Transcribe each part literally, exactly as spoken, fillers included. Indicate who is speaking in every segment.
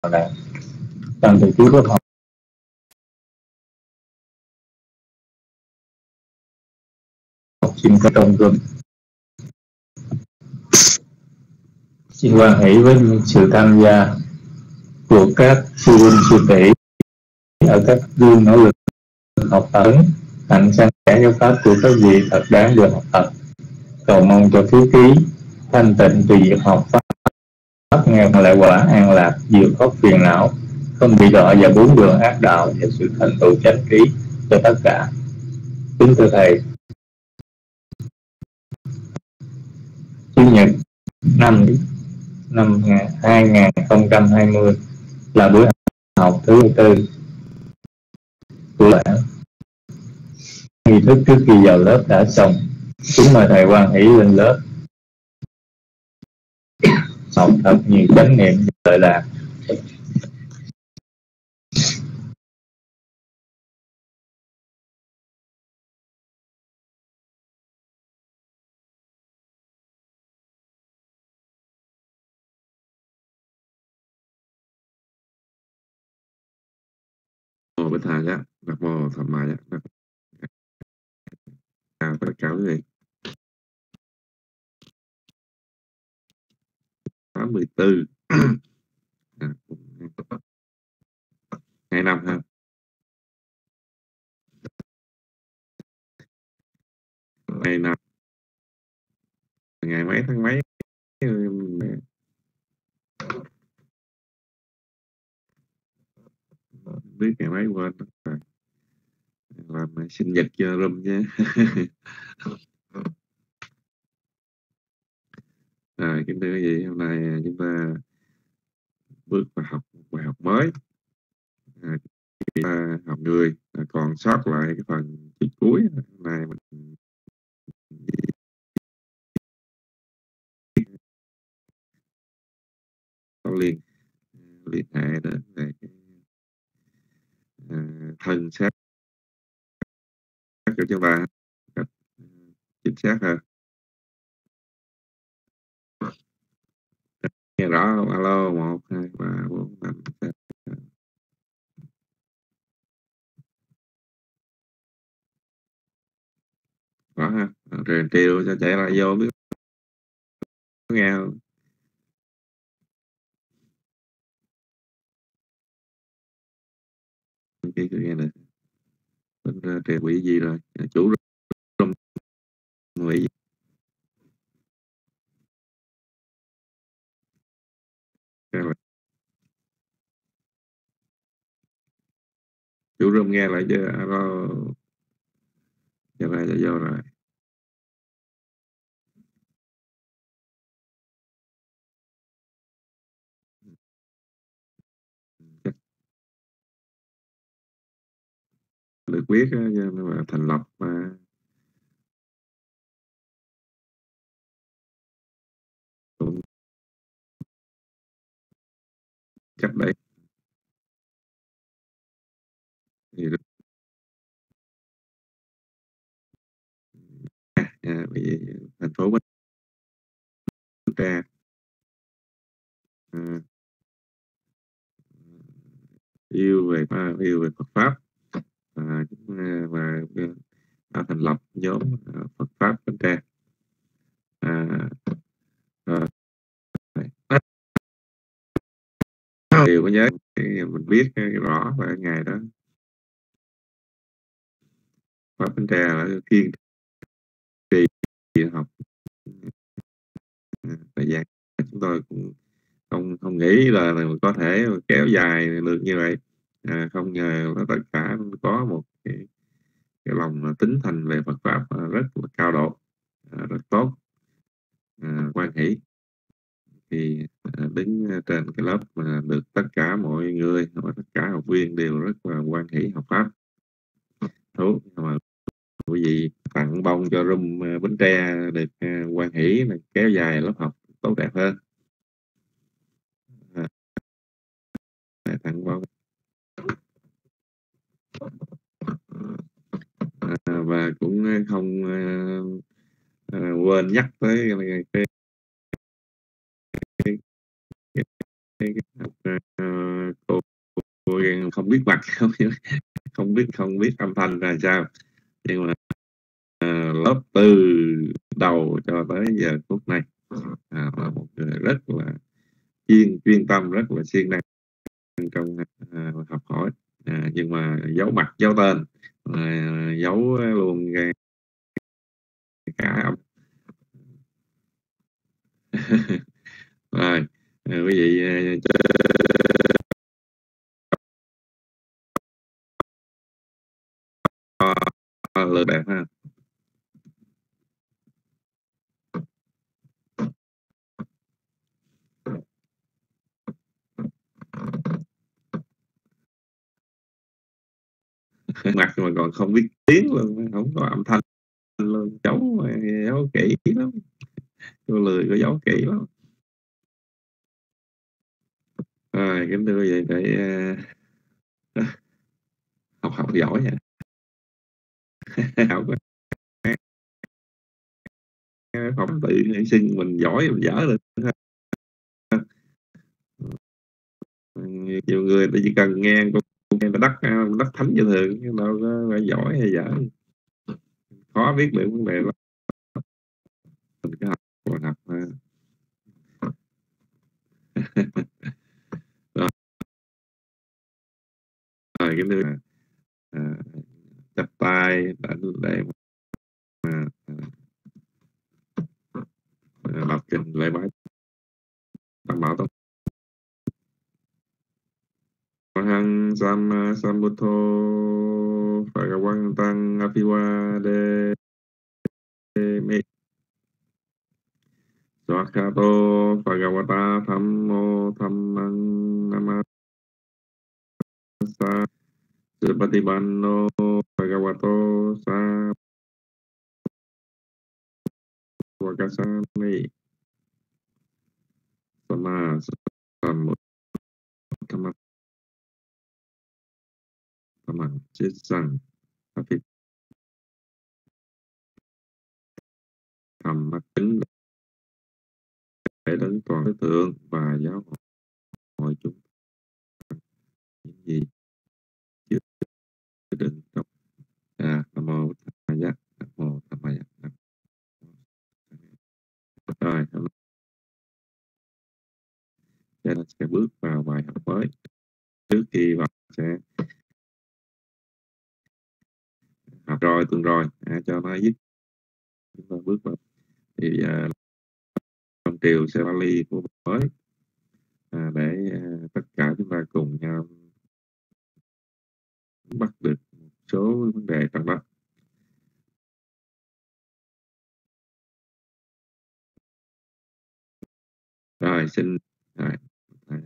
Speaker 1: là trong thời chú có học xin có trong gương. Xin hoan hỷ với sự tham gia của các sư huynh sư tỷ ở các gương nỗ lực học tập, hạnh san sẻ giáo pháp của các vị thật đáng được học tập. Cầu mong cho phước khí thanh tịnh từ việc học pháp pháp nghe lại quả an lạc, vượt thoát phiền não, không bị đọa vào bốn đường ác đạo và sự thành tựu chánh trí cho tất cả. Kính thưa thầy, Chủ nhật năm năm hai nghìn không trăm hai mươi là buổi học thứ tư của bản. Nghi thức trước khi vào lớp đã xong. Kính mời thầy hoan hỷ lên lớp học thật nhiều chánh niệm lợi lạc.
Speaker 2: Mô Bích Thầy á, Nam mô Tham Mai á, chào tất cả quý vị. Tháng mười tư ngày năm ha. Ngày năm ngày mấy tháng mấy biết ngày mấy quên rồi. Làm sinh nhật cho room chứ. Rồi kính thưa quý vị, hôm nay chúng ta bước vào học một bài học mới. À, chúng ta học người còn sót lại cái phần cuối cuối hôm nay mình có liên liên hệ đến về cái à, thân xác của chúng ta cách chính xác hơn. Nghe rõ không? Alo, một hai ba bốn năm sáu. Rõ ha. Rồi Triều cho chạy lại vô biết nghe không? Kia cứ nghe được. Bên uh, Triều bị gì rồi? Chủ room bị gì? Chủ room nghe lại chưa? Alo. Cho ra cho vô rồi. Được biết mà thành lập mà cách đây thì à, bị thành phố Bến Tre à, yêu về yêu về Phật pháp à, và đã thành lập nhóm Phật pháp Bến Tre à, à, điều có nhớ mình biết rõ về ngày đó Pháp Bến Tre là kiên trì học thời gian chúng tôi cũng không không nghĩ là mình có thể kéo dài được như vậy à, không ngờ là tất cả có một cái, cái lòng tính thành về Phật pháp rất là cao độ à, rất tốt à, quan hỷ thì à, đứng trên cái lớp mà được tất cả mọi người và tất cả học viên đều rất là quan hỷ học pháp thú mà quý vị tặng bông cho room Bến Tre được uh, quan hỷ là kéo dài lớp học tốt đẹp hơn à, tặng bông à, và cũng không uh, uh, quên nhắc tới cái, cái, cái, cái, cái, cái, uh, không biết mặt, không biết không biết không biết âm thanh ra sao, nhưng mà à, lớp từ đầu cho tới giờ phút này à, là một người rất là chuyên chuyên tâm, rất là siêng năng trong à, học hỏi, à, nhưng mà giấu mặt giấu tên, à, giấu luôn cả âm. Rồi à, quý vị cho lượt đẹp ha. Mặt mà còn không biết tiếng luôn, không có âm thanh luôn, giấu giấu kỹ lắm, cô lười có giấu kỹ lắm. Rồi kính thưa vậy để uh, học học giỏi nha. Học học tự xưng mình giỏi mình dở được. Nhiều người ta chỉ cần nghe câu nghe là đắc đắc thánh cho thường, đâu có phải giỏi hay dở, khó biết được vấn đề đó. Mình cứ học và học ha. Rồi, rồi cái nữa à, chắp tay để để mà à, đọc kinh lễ bái tam bảo tông. Hằng Sama Sambuddho Bhagavantang Abhivade Me Swakato Bhagavata Thammo Dhammang Namassa Supatipanno Bhagavato Savakasami Sama Sambuddhamma Dhammang Chissang Abhivade Thầm mắt kính để đến toàn đối tượng và giáo hội chúng những gì chưa đừng đọc. À, Nam mô Tham Maya, Nam mô Tham Maya. Rồi, hôm nay chúng ta sẽ bước vào bài học mới. Trước khi vào sẽ học rồi tuần rồi à, cho nó dứt, chúng ta bước vào thì à, trong triều sẽ Bali của mới à, để à, tất cả chúng ta cùng nhau bắt được một số vấn đề trong đó. Rồi xin rồi. À.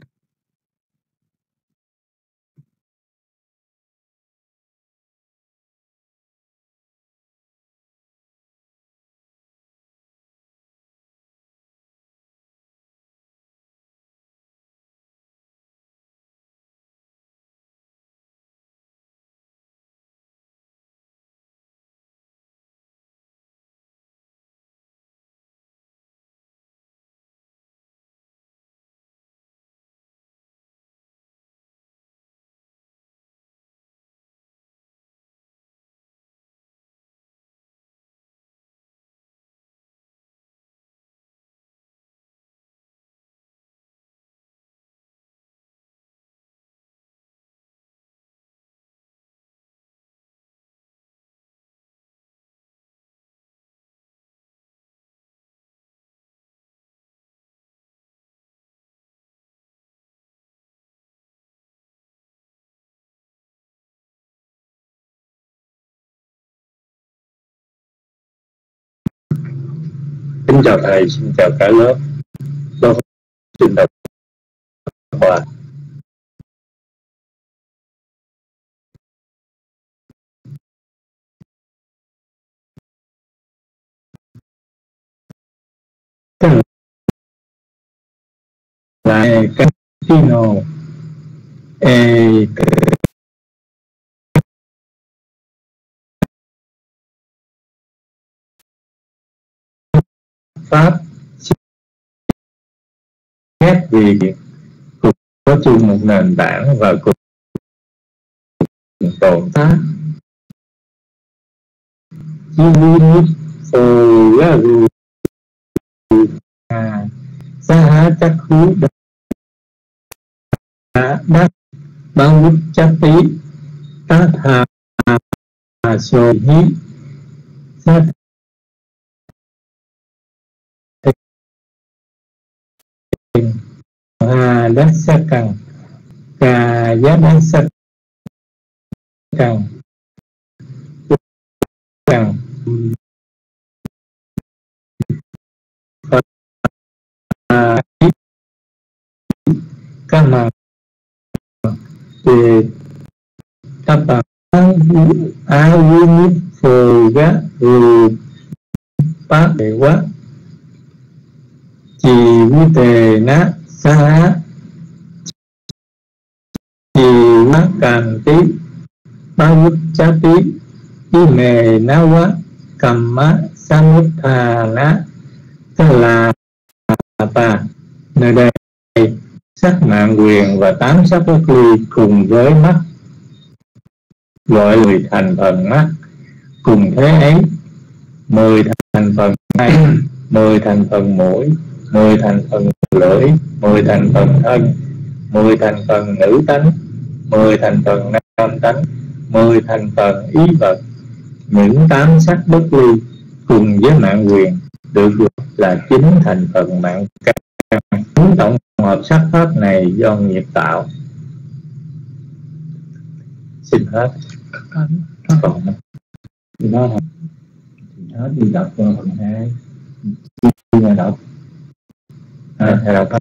Speaker 1: Kính chào thầy, xin chào cả lớp. Tôi xin đọc qua. Lại casino e Pháp xét vì cùng có chung một nền tảng và cùng tồn ta chi vi nít phù ra rù à sa ha chắc khú đá đắc bao bút chắc tí tá thà à sồ hí sa thình hà đắc sa cằn cà giá đắc sa cằn cằn à các mà về các bạn á duy nhất phù gá rù bát đệ quá chì vi tề ná xá chì quá càn tí ba vút chá tí y mề ná quá cầm má sa mút thà ná tức là bà. Nơi đây sắc mạng quyền và tám sắc bất ly cùng với mắt gọi mười thành phần mắt, cùng thế ấy mười thành phần tay, mười thành phần mũi, mười thành phần lưỡi, mười thành phần thân, mười thành phần nữ tánh, mười thành phần nam tánh, mười thành phần ý vật. Những tám sắc bất ly cùng với mạng quyền được gọi là chín thành phần mạng căn. Tổng hợp sắc pháp này do nghiệp tạo. Xin hết. Còn nó hết đi đọc phần hai. Đi nhà đọc. À, thầy đọc.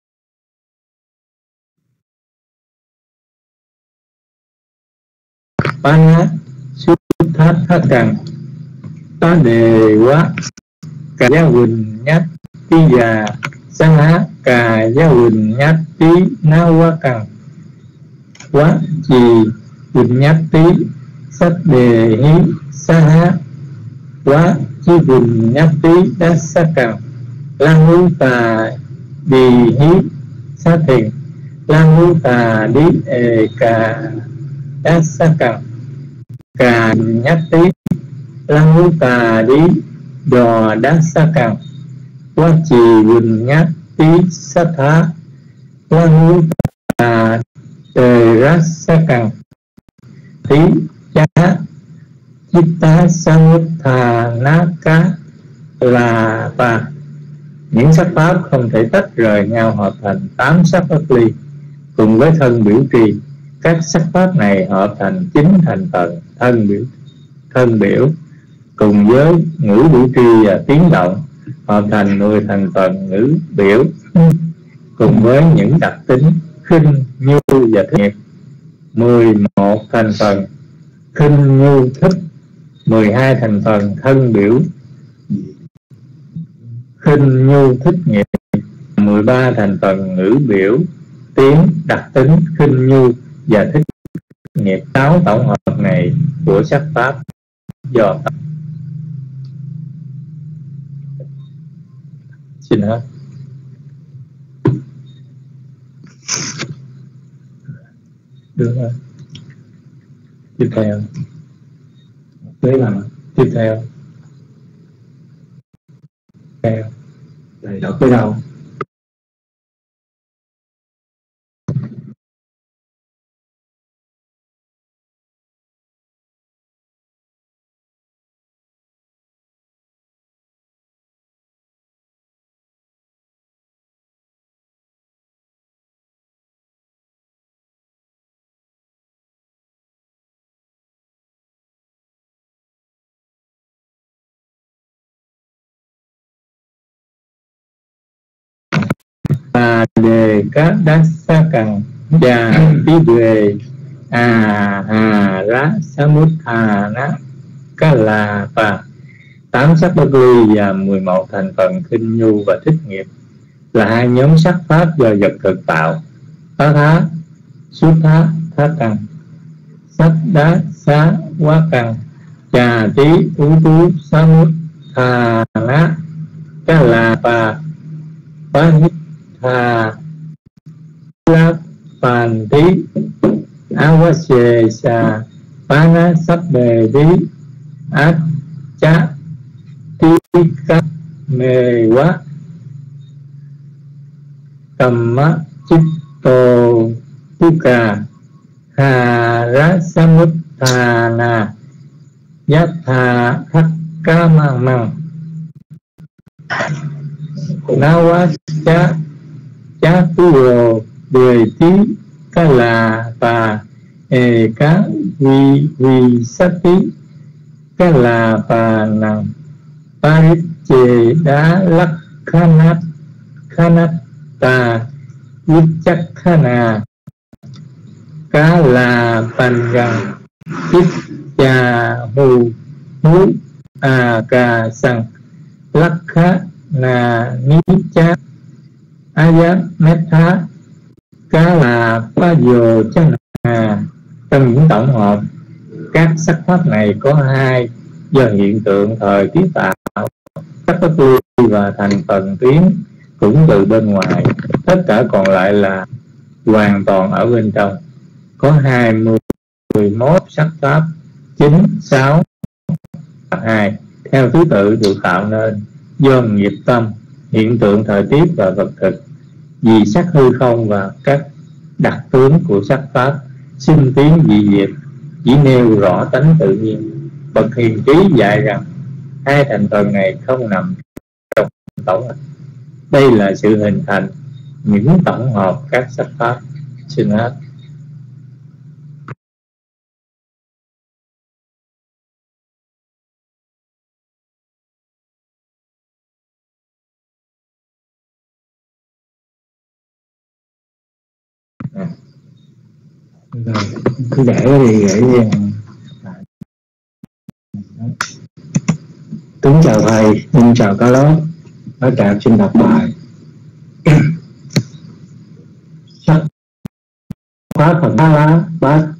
Speaker 1: Pana xuất thát thát cần ta đề quá cả gia huỳnh nhát tí già sa há cà gia huỳnh nhát tí na quá cần quá chì huỳnh nhát tí sắc đề hí sa há quá chi huỳnh nhát tí đá sa cần la hú tà đi hí sa thình la hú tà đi ê cà đá sa cần cà nhát tí la hú tà đi đò đá sa cần quá chì huỳnh nhát tí sa thá la hú tà tề rá sa cần tí chá chít tá sa mút thà ná cá là bà. Những sắc pháp không thể tách rời nhau hợp thành tám sắc bất ly. Cùng với thân biểu trì, các sắc pháp này hợp thành chín thành phần thân biểu thân biểu. Cùng với ngữ biểu trì và tiếng động hợp thành mười thành phần ngữ biểu. Cùng với những đặc tính khinh, nhu và thích nghiệp, mười một thành phần khinh, nhu, thích, mười hai thành phần thân biểu khinh, nhu, thích, nghiệp, mười ba thành phần ngữ biểu tiếng đặc tính khinh, nhu và thích nghiệp. Sáu tổng hợp này của sắc pháp do tập. Xin hết. Được rồi. Tiếp theo. Đấy là tiếp theo. Tiếp theo. Đây đọc tới đâu? À đề các đá sa cần và tí đề à hà rá sa mút hà ná cá là và tám sắc bất ly và mười một thành phần khinh, nhu và thích nghiệp là hai nhóm sắc pháp do vật thực tạo. Tá thá xuất thá thá cần sắc đá xá quá cần trà tí ú tú sa mút hà ná cá là và phá hít hà la phàn tí á quá xê sa Pana sắp bề đi át chá tí cát mê quá cầm má chích tô tu cà hà rá sa mút thà nà giác thà khắc ca mang mang na quá chá chá tu rồ đề tí ca là bà ê cá vi vi sát tí ca là bà nàng ba chê đá lắc khá nát khá nát ta viết chắc khá nà cá là bàn gần ít trà hù hú à cà sằng lắc khá nà ní chá a giá mét thá cá là ba dồ chân à. Trong những tổng hợp các sắc pháp này có hai do hiện tượng thời tiết tạo, sắc pháp ly và thành phần tuyến cũng từ bên ngoài, tất cả còn lại là hoàn toàn ở bên trong. Có hai mươi mười mốt sắc pháp chín, sáu và hai theo thứ tự được tạo nên do nghiệp tâm, hiện tượng thời tiết và vật thực, vì sắc hư không và các đặc tướng của sắc pháp sinh tiến dị diệt, chỉ nêu rõ tánh tự nhiên. Bậc hiền trí dạy rằng hai thành phần này không nằm trong tổng hợp. Đây là sự hình thành những tổng hợp các sắc pháp. Xin hết. Rồi, cứ để thì để kính chào thầy, xin chào cả lớp. Ở trạm xin đọc bài sắc pháp phần ba lá bát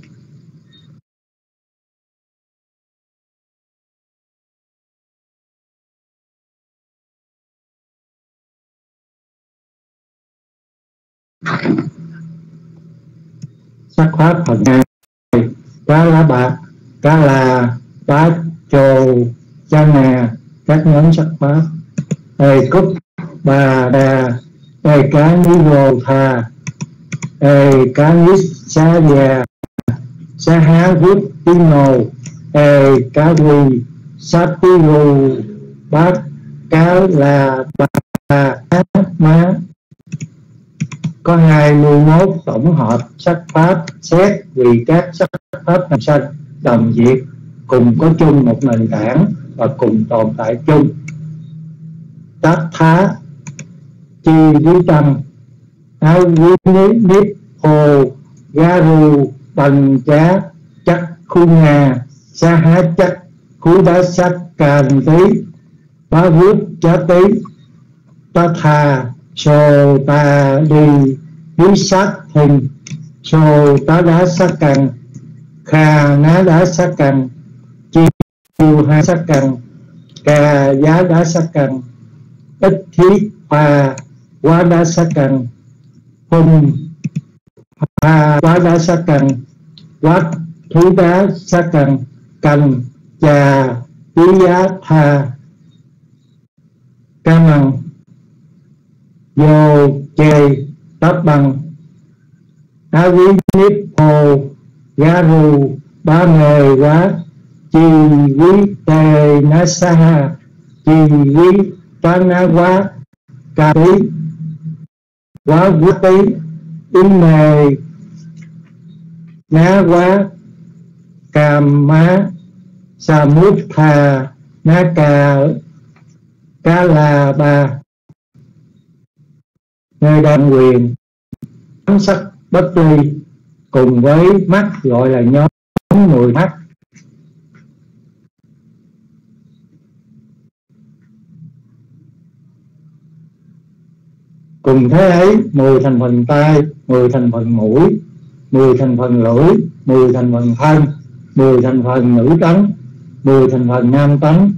Speaker 1: sắc pháp phần hai cá lá bạc, cá là bát trồ cha nà, các nhóm sắc pháp ê cúc bà đà ê cá ní vô tha ê cá ní xa già xa há vút tí nồ ê cá quỳ sát tí rù bát cá là bà ác má. Có hai mươi mốt tổng hợp sắc pháp xét vì các sắc pháp hành sanh đồng diệt, cùng có chung một nền tảng và cùng tồn tại chung. Tát thá chi với tâm áo quý nếp hồ ga rù bằng chá chắc khu nhà sa há chắc khu đá sắc càn tí bá vút chá tí ta thà sồ ta đi với sát hình sồ tá đá sát cằn khà ná đá sát cằn chiêu ha sát cằn cà giá đá sát cằn ít thiết hòa quá đá sát cằn hùng hòa quá đá sát cằn quát thú đá sát cằn cành trà tí giá tha ca mằng vô chê táp bằng á quý nếp hồ gá rù ba nghề quá chi quý tề ná sa hà chi quý tá ná quá ca tí quá quý tí in nghề ná quá càm má sa mút thà ná cà cá là bà. Nơi đan quyền ám sắc bất ly cùng với mắt gọi là nhóm mười mắt. Cùng thế ấy mười thành phần tai, mười thành phần mũi, mười thành phần lưỡi, mười thành phần thân, mười thành phần nữ tấn, mười thành phần nam tấn,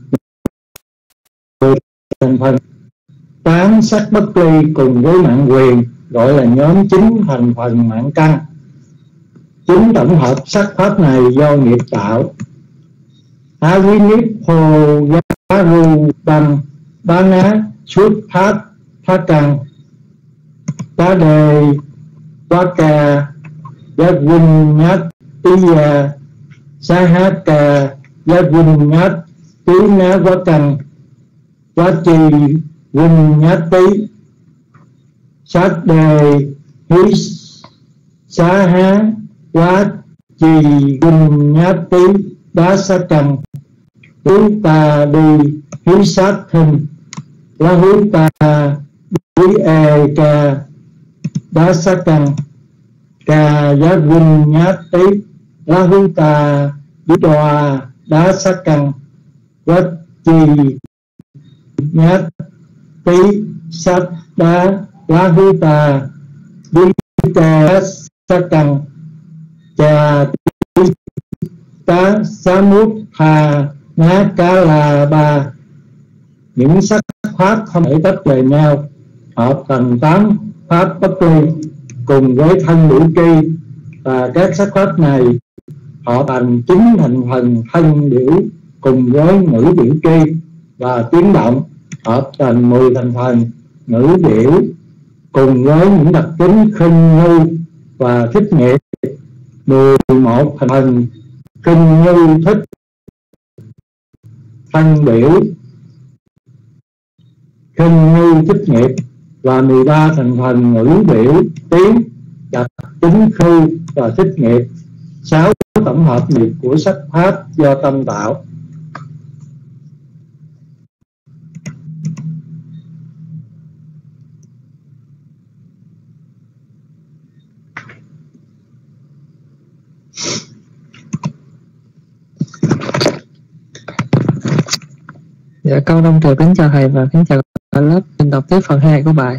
Speaker 1: mười thành phần tám sắc bất ly cùng với mạng quyền gọi là nhóm chín thành phần mạng căn. Chín
Speaker 3: Chúng tổng hợp sắc pháp này do nghiệp tạo. Á quý niết hồ giá ru bằng bá ná suốt thát thát căn tá đề quá ca giác vinh nhát tí gia sa hát ca giác vinh nhát tí ná quá căn quá trì vinh nhát tí sát đề hí xá há quá trì vinh nhát tí đá sát căn hú ta đi hí sát hình lá hú ta hí e ca đá sát căn ca giá vinh nhát tí lá hú ta hí đoà đá sát căn quá trì nhát tí sát đá lá hú ta hí ca sát căn cha tí tá xá mút hà ná cá là ba. Những sắc pháp không thể tách rời nhau, hợp thành tám pháp bất ly cùng với thân biểu tri, và các sắc pháp này họ thành chín thành phần thân biểu cùng với ngữ biểu tri, và tiếng động hợp thành mười thành phần ngữ biểu cùng với những đặc tính khinh nhu và thích nghiệp, mười một thành phần khinh nhu thích thân biểu khinh nhu thích nghiệp, và mười ba thành phần ngữ biểu tiếng đặc tính khư và thích nghiệp. Sáu tổng hợp nghiệp của sắc pháp do tâm tạo.
Speaker 4: Dạ, câu đông triều kính chào thầy và kính chào cả lớp. Xin đọc tiếp phần hai của bài.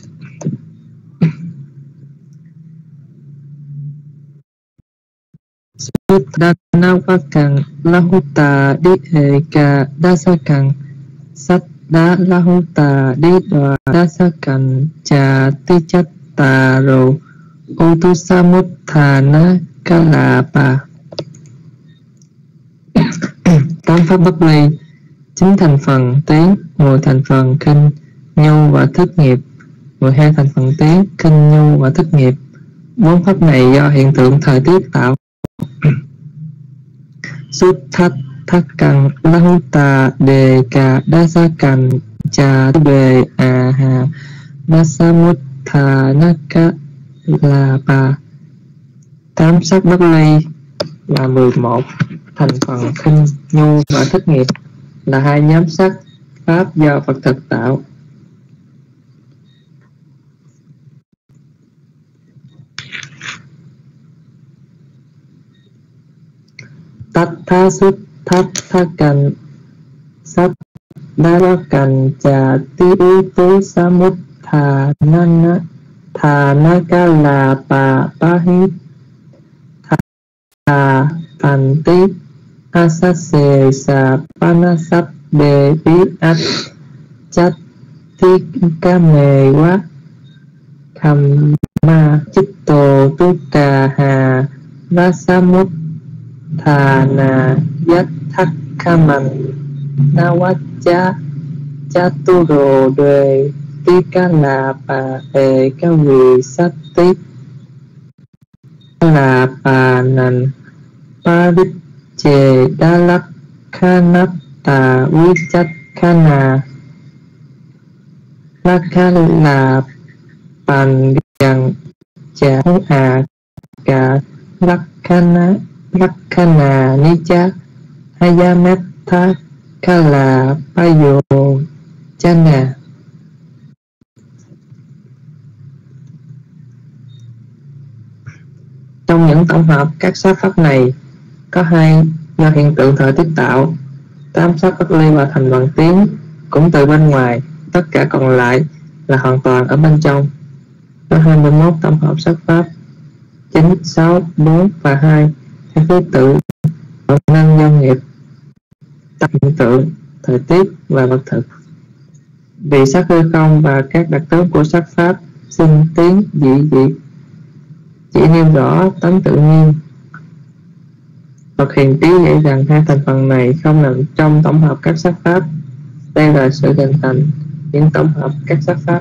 Speaker 4: Suttadanawakan lahuta di eka dasakan sattda lahuta di dwa dasakan cha tichattaro utusamuttana kalapa. Tám pháp bất ly, chín thành phần tiếng, mười thành phần khinh nhu và thức nghiệp, mười hai thành phần tiếng, khinh nhu và thức nghiệp. Bốn pháp này do hiện tượng thời tiết tạo. Sút thắt thắt căn lahuta đề ca đasa căn cha đề a ha nasamutta naka la ba. Tám sắc bất ly là mười một thành phần khinh nhu và thức nghiệp, là hai nhóm sắc pháp do Phật thực tạo. Tát tha sút thát tha cành sát đa la cành trà tí ưu tú sa mút thà nana thà na ca là bà ba hít thà phàn tí asase sa panasat đề bí át chát tí ca mề quá kham ma chích tổ tu cà hà rasa mút thà nà yát thắc kha man na wat cha cha tu rồ đề tí ca là bà đề ca vì sát tí là bà nàn pa đích chê đa lắc kha nắp tà vi chất kha nà la kha là bàn gần chả à cả lắc kha na lắc kha nà ni cha hayamet tha kha là payo cha nà. Trong những tổng hợp các sắc pháp này có hai do hiện tượng thời tiết tạo, tám sắc bất ly và thành phần tiếng cũng từ bên ngoài, tất cả còn lại là hoàn toàn ở bên trong. Có hai mươi mốt tổng hợp sắc pháp chín, sáu, bốn và hai theo thứ tự hợp năng do nghiệp, tập hiện tượng, thời tiết và vật thực. Vì sắc hư không và các đặc tướng của sắc pháp sinh tiến dị diệt chỉ nêu rõ tánh tự nhiên Phật hiền trí nghĩ rằng hai thành phần này không nằm trong tổng hợp các sắc pháp. Đây là sự hình thành những tổng hợp các sắc pháp.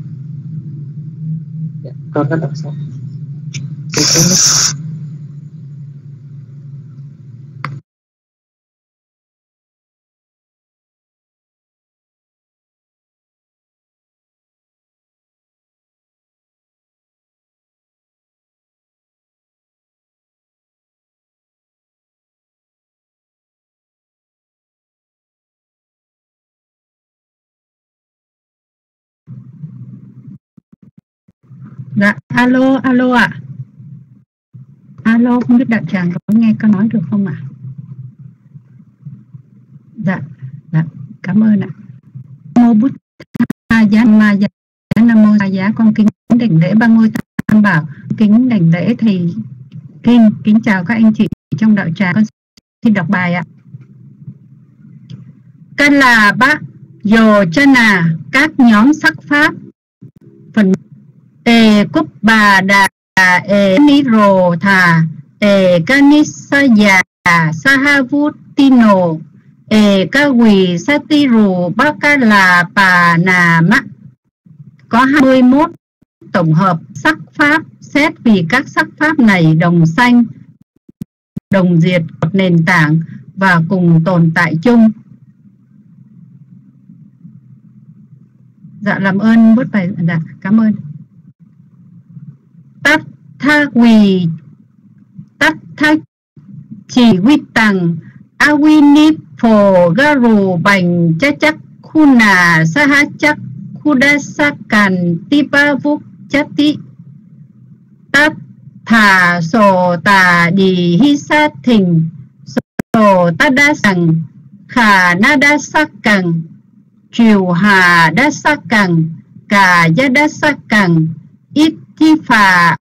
Speaker 4: Dạ, con có đọc xong.
Speaker 5: Dạ, alo, alo ạ. À. Alo, không biết đạo tràng có nghe con nói được không ạ? À? Dạ, dạ, cảm ơn ạ. Nam mô Bút Tha Giá Ma Giá, Nam mô Tha Giá, con kính đảnh lễ ba ngôi tam bảo, kính đảnh lễ thầy Kinh, kính chào các anh chị trong đạo tràng. Con xin đọc bài ạ. Căn là bác dồ chân à các nhóm sắc pháp phần e cúp bà đà e ni rồ thà e kanisaya sahavutino e ca quỳ satiru baka là bà nà mắc. Có hai mươi mốt tổng hợp sắc pháp, xét vì các sắc pháp này đồng sanh, đồng diệt một nền tảng và cùng tồn tại chung. Dạ, làm ơn bớt bài. Dạ, cảm ơn. Tát tha quỳ tát tha chỉ quy tằng awinip phổ garu bành cha chắc khu nà sa ha chắc khu đa sa càn ti ba vúc chati tát thà sổ tà đi hi sa thình sổ ta đa sằng khả na đa sa cằng triều hà đa sa cằng cả gia đa sa cằng ít chi phà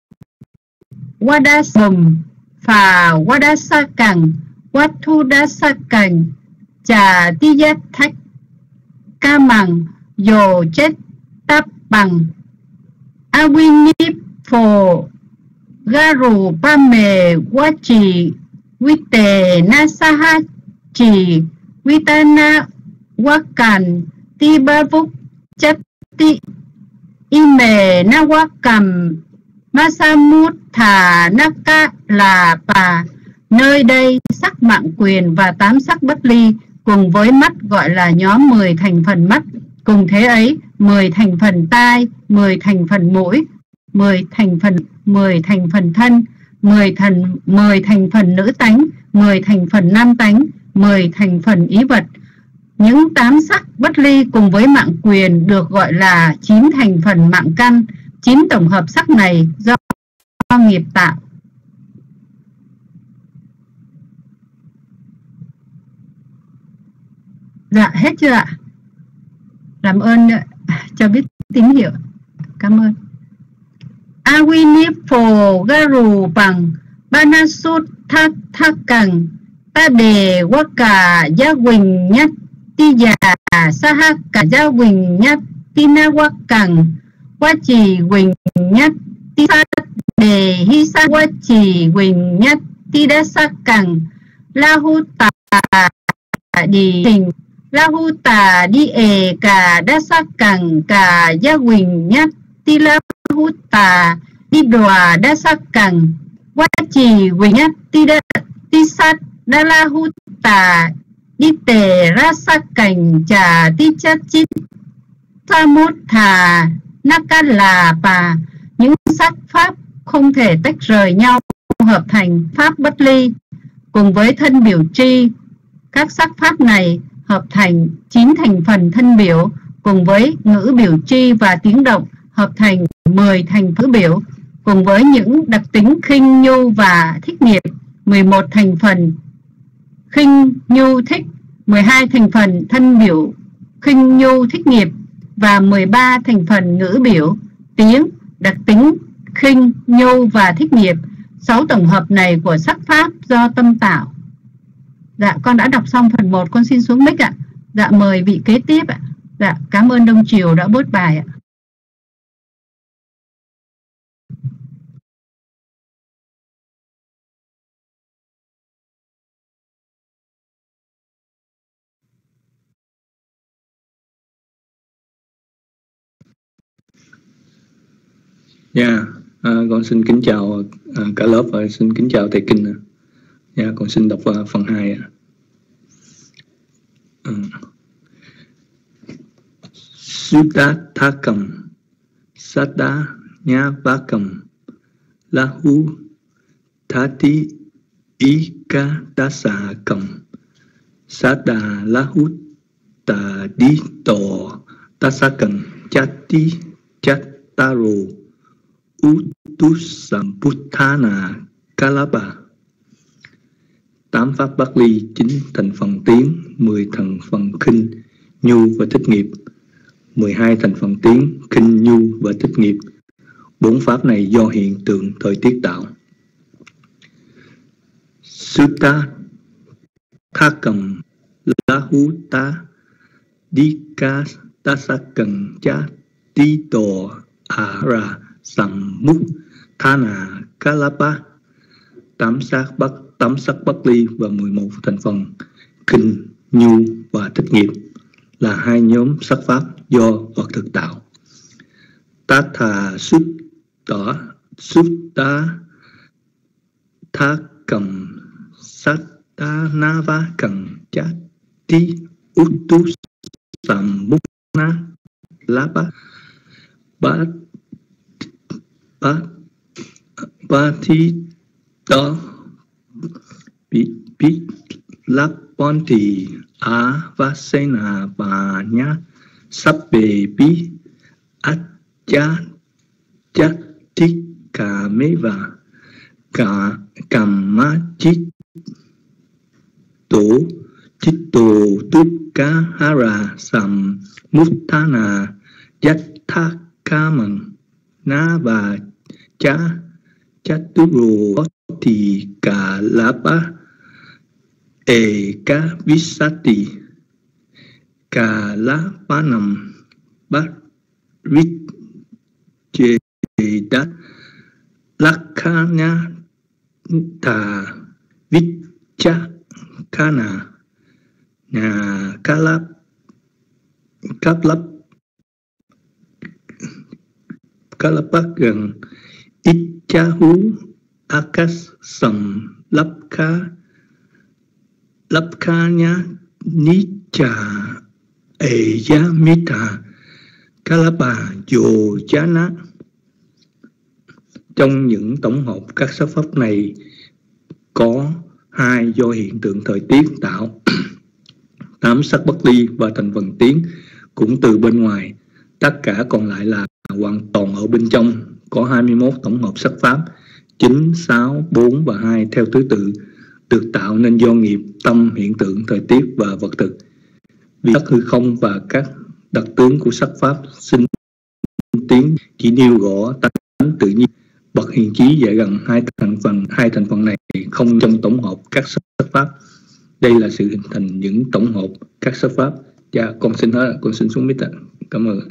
Speaker 5: wadasum phà wadasakang wathudasakang trà ti giác thách ca mằng dồ chết táp bằng awinip phổ garu pa mề quá trì quy tề na sa ha trì quy ta na quá càn ti ba vúc chất ti y mề na quá cầm masamut thà naka là bà. Nơi đây sắc mạng quyền và tám sắc bất ly cùng với mắt gọi là nhóm mười thành phần mắt. Cùng thế ấy, mười thành phần tai, mười thành phần mũi, mười thành phần mười thành phần thân, mười thành mười thành phần nữ tánh, mười thành phần nam tánh, mười thành phần ý vật. Những tám sắc bất ly cùng với mạng quyền được gọi là chín thành phần mạng căn. Chín tổng hợp sắc này do nghiệp tạo. Dạ, hết chưa ạ? Làm ơn cho biết tín hiệu. Cảm ơn. Awinip phổ garu bằng banasut thác thác cằng ta đề quá cả gia quỳnh nhất ti già sa ha cả gia quỳnh nhất ti na quá cằng quá trì quỳnh nhất ti sa đề hi sa quá trì quỳnh nhất ti đa sa cằng la hu tà đi tình la hu tà đi ề cả đa sa cằng cả gia quỳnh nhất ti la hu tà đi đòa đa sa cằng quá trì quỳnh nhất ti đa ti sát đa la hu tà đi tề ra sa cành trà ti chát chít sa mốt thà naka là bà. Những sắc pháp không thể tách rời nhau, hợp thành pháp bất ly. Cùng với thân biểu tri, các sắc pháp này hợp thành chín thành phần thân biểu, cùng với ngữ biểu tri và tiếng động hợp thành mười thành ngữ biểu, cùng với những đặc tính khinh nhu và thích nghiệp, mười một thành phần khinh nhu thích, mười hai thành phần thân biểu khinh nhu thích nghiệp và mười ba thành phần ngữ biểu tiếng đặc tính khinh nhu và thích nghiệp. Sáu tổng hợp này của sắc pháp do tâm tạo. Dạ, con đã đọc xong phần một, con xin xuống mic ạ. Dạ, mời vị kế tiếp ạ. Dạ, cảm ơn Đông Triều đã bớt bài ạ.
Speaker 6: Dạ, yeah, à, con xin kính chào à, cả lớp và xin kính chào thầy Kinh. Dạ, yeah, con xin đọc uh, phần hai ạ. À. Sudathakam Sada Nyavakam Lahu Thati Ikadasakam Sada Lahu Tadito Tasakam Chati Chattaro Utusamputhana Kalapa. Tám pháp Bát Ly, chín thành phần tiến, mười thành phần khinh, nhu và thích nghiệp, mười hai thành phần tiến, khinh, nhu và thích nghiệp. Bốn pháp này do hiện tượng thời tiết tạo. Sutta Thakam Lahuta Dikastasakam Cha Tito Ara Sammuk Thana Kalapa. Tám sắc Bắc tám sắc Bắc Ly và mười một thành phần kinh, nhu và thích nghiệp là hai nhóm sắc pháp do vật thực tạo. Tatha Sutta Sutta Thakam Sattanavakam Chati Uttu Sammukna Lapa Bát Bát Bát Thi Đó Bít Bít Lap Ponti A Vasena Vanya Sabbe Bi Acha Chatika Meva Ka Kamma Chit Tổ Chit Tổ Tukka Hara Sam Muttana Yathakaman Na Và Cha Chaturo Thì Cả Lapa Eka Visati Kalapanam Bát Vít Chedat Lakhanya Tha Vicha Kana Nhà Kalap Kaplap Kalapak gần Ichahu Akas Sam Lapka Lapkanya Nicha Eyamita Kalapa Yojana. Trong những tổng hợp các sắc pháp này có hai do hiện tượng thời tiết tạo, tám sắc Bất Ly và thành phần tiến cũng từ bên ngoài, tất cả còn lại là hoàn toàn ở bên trong. Có hai mươi mốt tổng hợp sắc pháp chín, sáu, bốn và hai theo thứ tự được tạo nên do nghiệp, tâm, hiện tượng, thời tiết và vật thực. Vì sắc hư không và các đặc tướng của sắc pháp sinh tiến chỉ nêu rõ tánh tự nhiên. Bậc hiền trí dạy rằng hai thành phần hai thành phần này không trong tổng hợp các sắc pháp. Đây là sự hình thành những tổng hợp các sắc pháp. Dạ, con xin hết, con xin xuống mít ạ. Cảm ơn.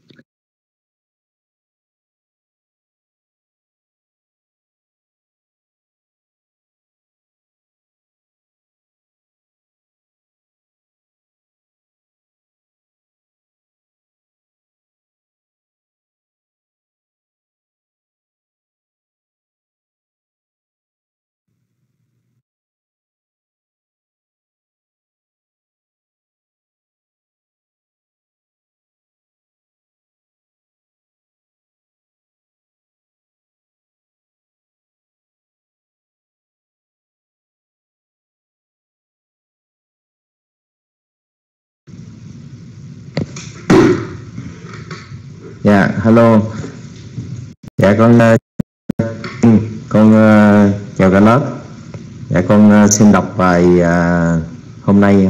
Speaker 7: Dạ, hello. Dạ con con uh, chào cả lớp. Dạ con uh, xin đọc bài uh, hôm nay.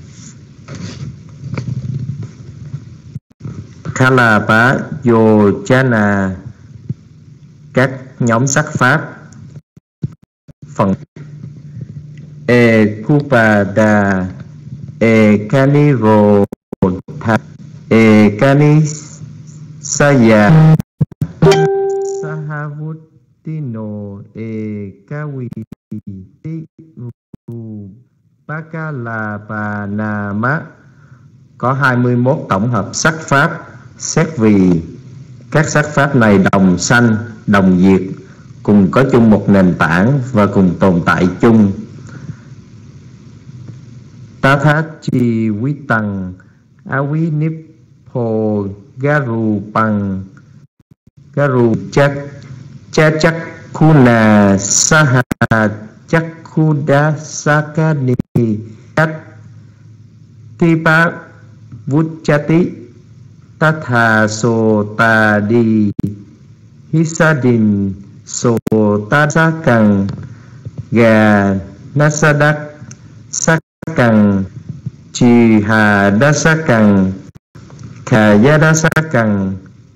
Speaker 7: Kalapa Yojana, các nhóm sắc pháp. Phần Ekupada Ekanivo Tha Ekanis Saya Sahavutino Ekawiti Pakalapanama. Có hai mươi mốt tổng hợp sắc pháp. Xét vì các sắc pháp này đồng sanh đồng diệt, cùng có chung một nền tảng và cùng tồn tại chung. Tatha chi quý tăng avi nippo garu bằng garu chắc cha chắc kuna saha chắc khuda sakani chắc tipa vuchati tatha so ta di hisadin so ta sa cần gà nasadak sakang chi hà đa sakang khà ya đa sakang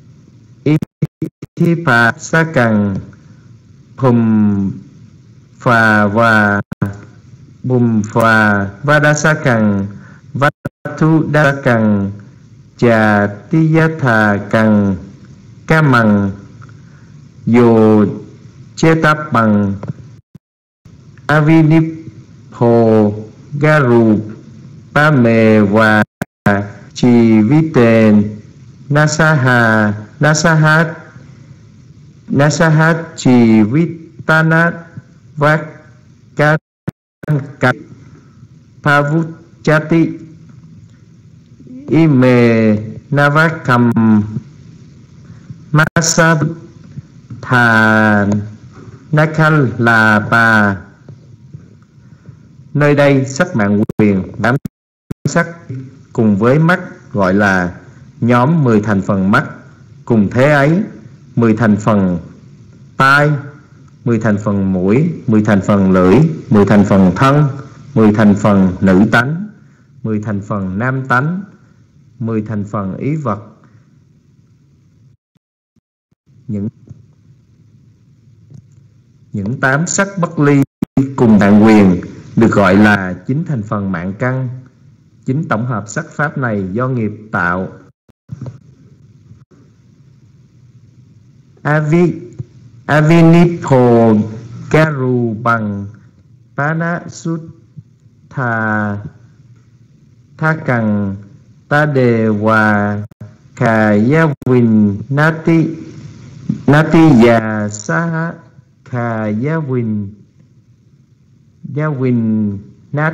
Speaker 7: thi phà sakang phum phà và bùm phà va đa sakang vát thu đa sakang trà ti ya thà cần ca mằng yo che táp bằng avinipho garu pa mê và chi vi tên nasaha nasahat nasahat chi vitanat vát ca ca pavuchati ime navakam masa thà nakalapa. Nơi đây sắc mạng quyền bám sắc cùng với mắt gọi là nhóm mười thành phần mắt. Cùng thế ấy, mười thành phần tai, mười thành phần mũi, mười thành phần lưỡi, mười thành phần thân, mười thành phần nữ tánh, mười thành phần nam tánh, mười thành phần ý vật. Những những tám sắc bất ly cùng mạng quyền được gọi là chín thành phần mạng căn. Chính tổng hợp sắc pháp này do nghiệp tạo. Avi Avinipho Garu bằng Panasutta Tha Cần Ta Đề Hòa Khà Ya Vinh Nati Nati Già Sa Khà Ya Vinh Ya Vinh Nat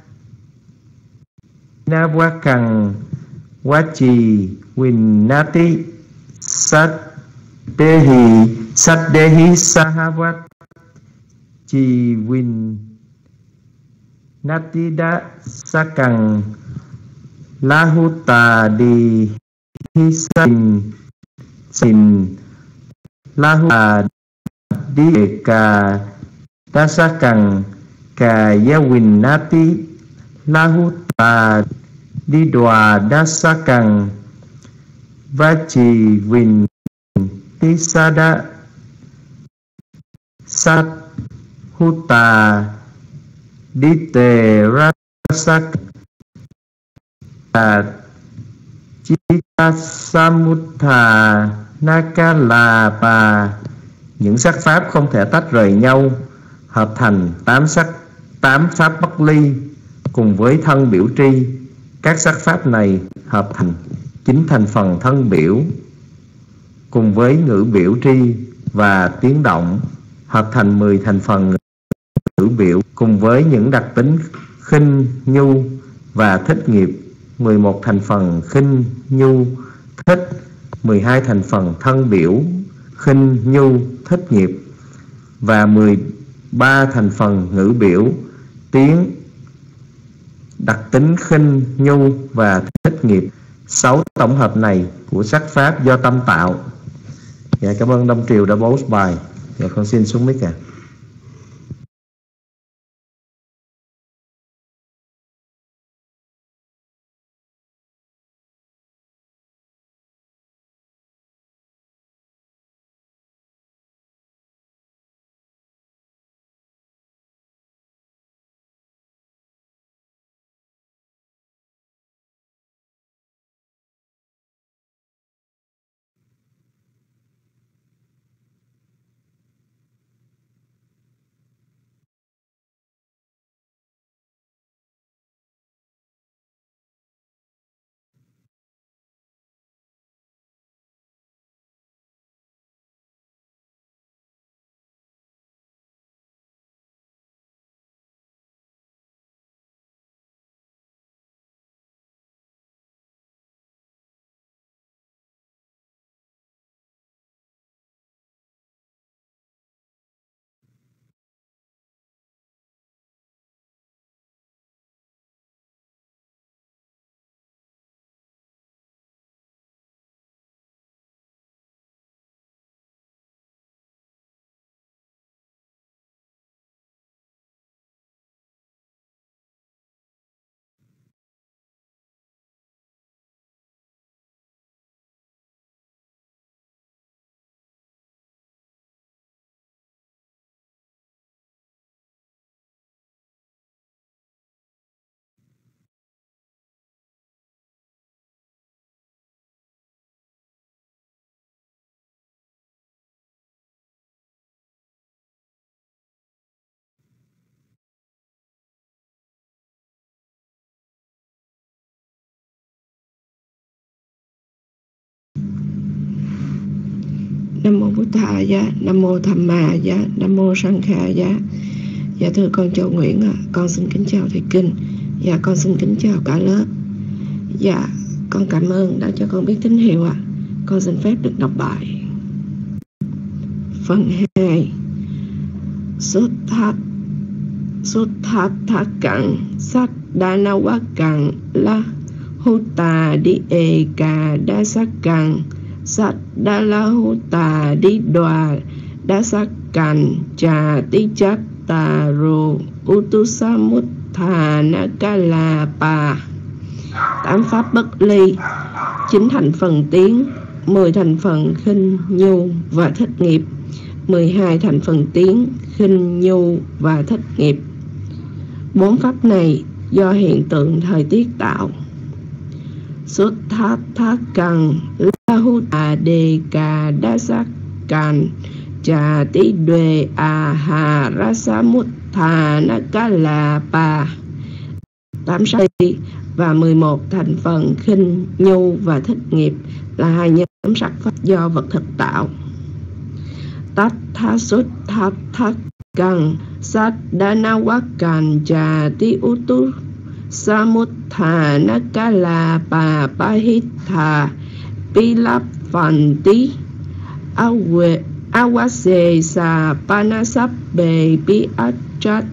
Speaker 7: Na Wa Cần Wa Chi Vinh Nati Sát Dehi Sát Dehi Sahavat Chi Vinh Natida Sakang Lahuta Di Hisin Sin Lahuta Di Eka Dasakang Ka Yawin Nati Lahuta Di Dwa Dasakang Vachi Vinh Tisada Sát Huta Dite Rasak Chita Samutha Nakalapa. Những sắc pháp không thể tách rời nhau, hợp thành tám sắc tám pháp bất ly cùng với thân biểu tri. Các sắc pháp này hợp thành chín thành phần thân biểu cùng với ngữ biểu tri và tiếng động, hợp thành mười thành phần ngữ biểu cùng với những đặc tính khinh nhu và thích nghiệp, mười một thành phần khinh nhu thích, mười hai thành phần thân biểu khinh nhu thích nghiệp và mười ba thành phần ngữ biểu tiếng đặc tính khinh nhu và thích nghiệp. Sáu tổng hợp này của sắc pháp do tâm tạo. Dạ, cảm ơn Đông Triều đã post bài. Dạ, con xin xuống mic ạ. À.
Speaker 8: Nam mô Bụt Thà Giá, Nam mô Tham Ma Giá, Nam mô Sang Kha Giá. Dạ thưa con Châu Nguyễn ạ, à, con xin kính chào thầy Kinh. Dạ con xin kính chào cả lớp. Dạ con cảm ơn đã cho con biết tín hiệu ạ. À. Con xin phép được đọc bài. Phần hai. Xuất thát Xuất thát thát cặn sát đa na quá cặn la hô tà đi ê cà đa sát cặn sát đa la hô tà đi đòa đa sát cặn trà tí chát tà rô u tu sa mút thà na ca la pa. Tám pháp bất ly, chín thành phần tiến, mười thành phần khinh nhu và thích nghiệp, mười hai thành phần tiến, khinh nhu và thích nghiệp. Bốn pháp này do hiện tượng thời tiết tạo. Xuất thát thát cằn la hu tà đề cà đa sát càn trà tí đuê à hà ra sa mút thà na ca la pa. Tám sắc và mười một thành phần khinh nhu và thích nghiệp là hai nhóm sắc pháp do vật thực tạo. Tát tha xuất thát thát cằn sát đa na quá càn trà tí u tu sa mút thà na ca la pa pa hít thà pi lap phàn tí awase sa panasap bề pi achat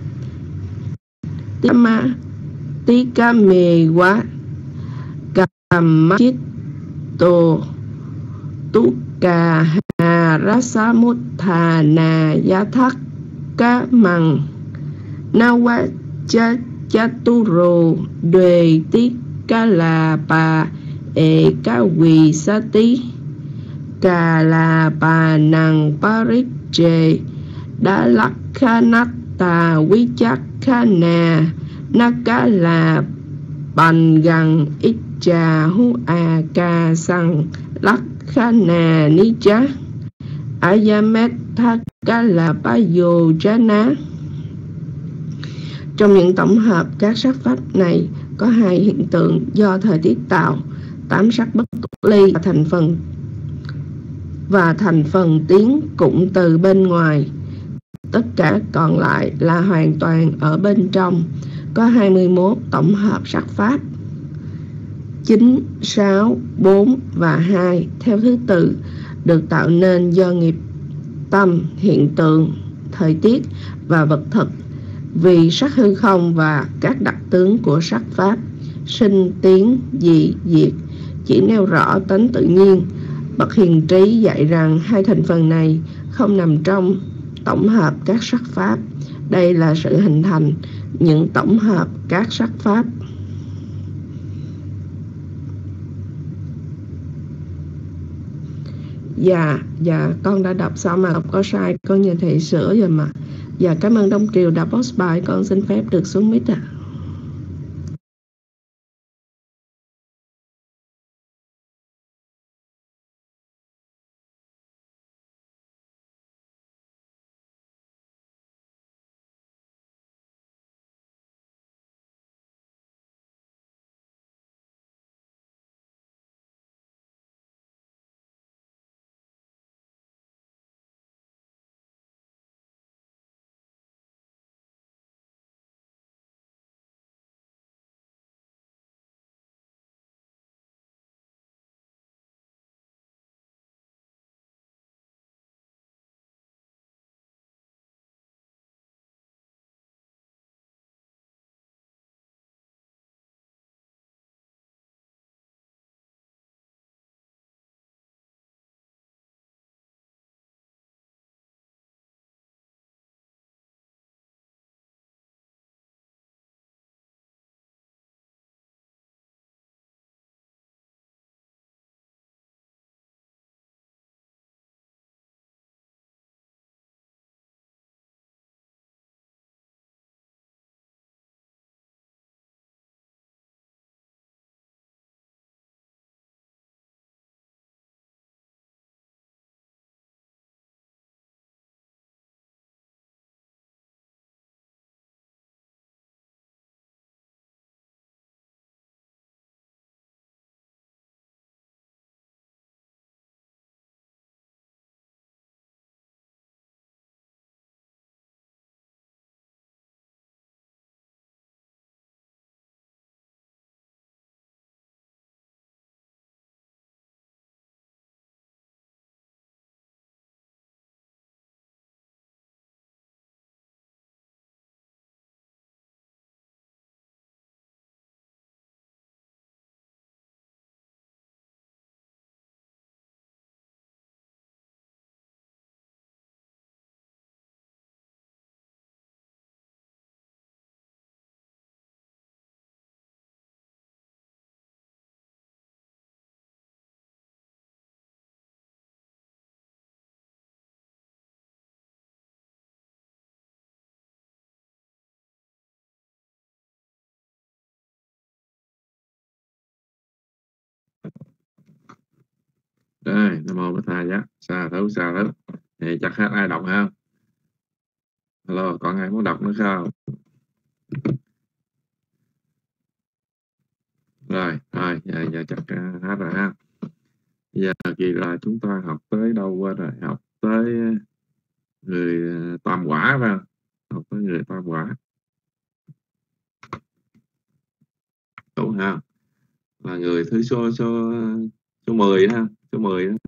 Speaker 8: tama tí ca mê quá cam chít tô tú ca hà ra sa mút thà nà ya thắc ca mằng na wa cha cha tu rô đuê tí ca la pa e ca quỳ sa tí ca la pa năng parit chê đa lắc kha nát tà quý chắc kha nà na ca la bàn gần ít trà hu a ca sang lắc kha nà ni chá ayamet tha ca la pa yo jana. Trong những tổng hợp các sắc pháp này có hai hiện tượng do thời tiết tạo, tám sắc bất ly và thành phần và thành phần tiến cụm từ bên ngoài. Tất cả còn lại là hoàn toàn ở bên trong. Có hai mươi mốt tổng hợp sắc pháp chín, sáu, bốn và hai theo thứ tự được tạo nên do nghiệp tâm, hiện tượng, thời tiết và vật thực. Vì sắc hư không và các đặc tướng của sắc pháp sinh, tiến, dị, diệt chỉ nêu rõ tánh tự nhiên. Bậc hiền trí dạy rằng hai thành phần này không nằm trong tổng hợp các sắc pháp. Đây là sự hình thành những tổng hợp các sắc pháp. Dạ, dạ con đã đọc xong mà có sai con nhờ thầy sửa rồi mà. Dạ cảm ơn Đông Triều đã post bài, con xin phép được xuống mic ạ. À.
Speaker 2: Rồi, Nam mô Bổn Thầy giá. Sa thú sa thú. Thì chắc hết ai đọc không? Hello, còn ai muốn đọc nữa không? Rồi, rồi, giờ, giờ chắc hết rồi ha. Giờ kỳ là chúng ta học tới đâu qua rồi? Học tới người tam quả phải không? Học tới người tam quả. Đúng không? Là người thứ số số số mười đó, số mười đó.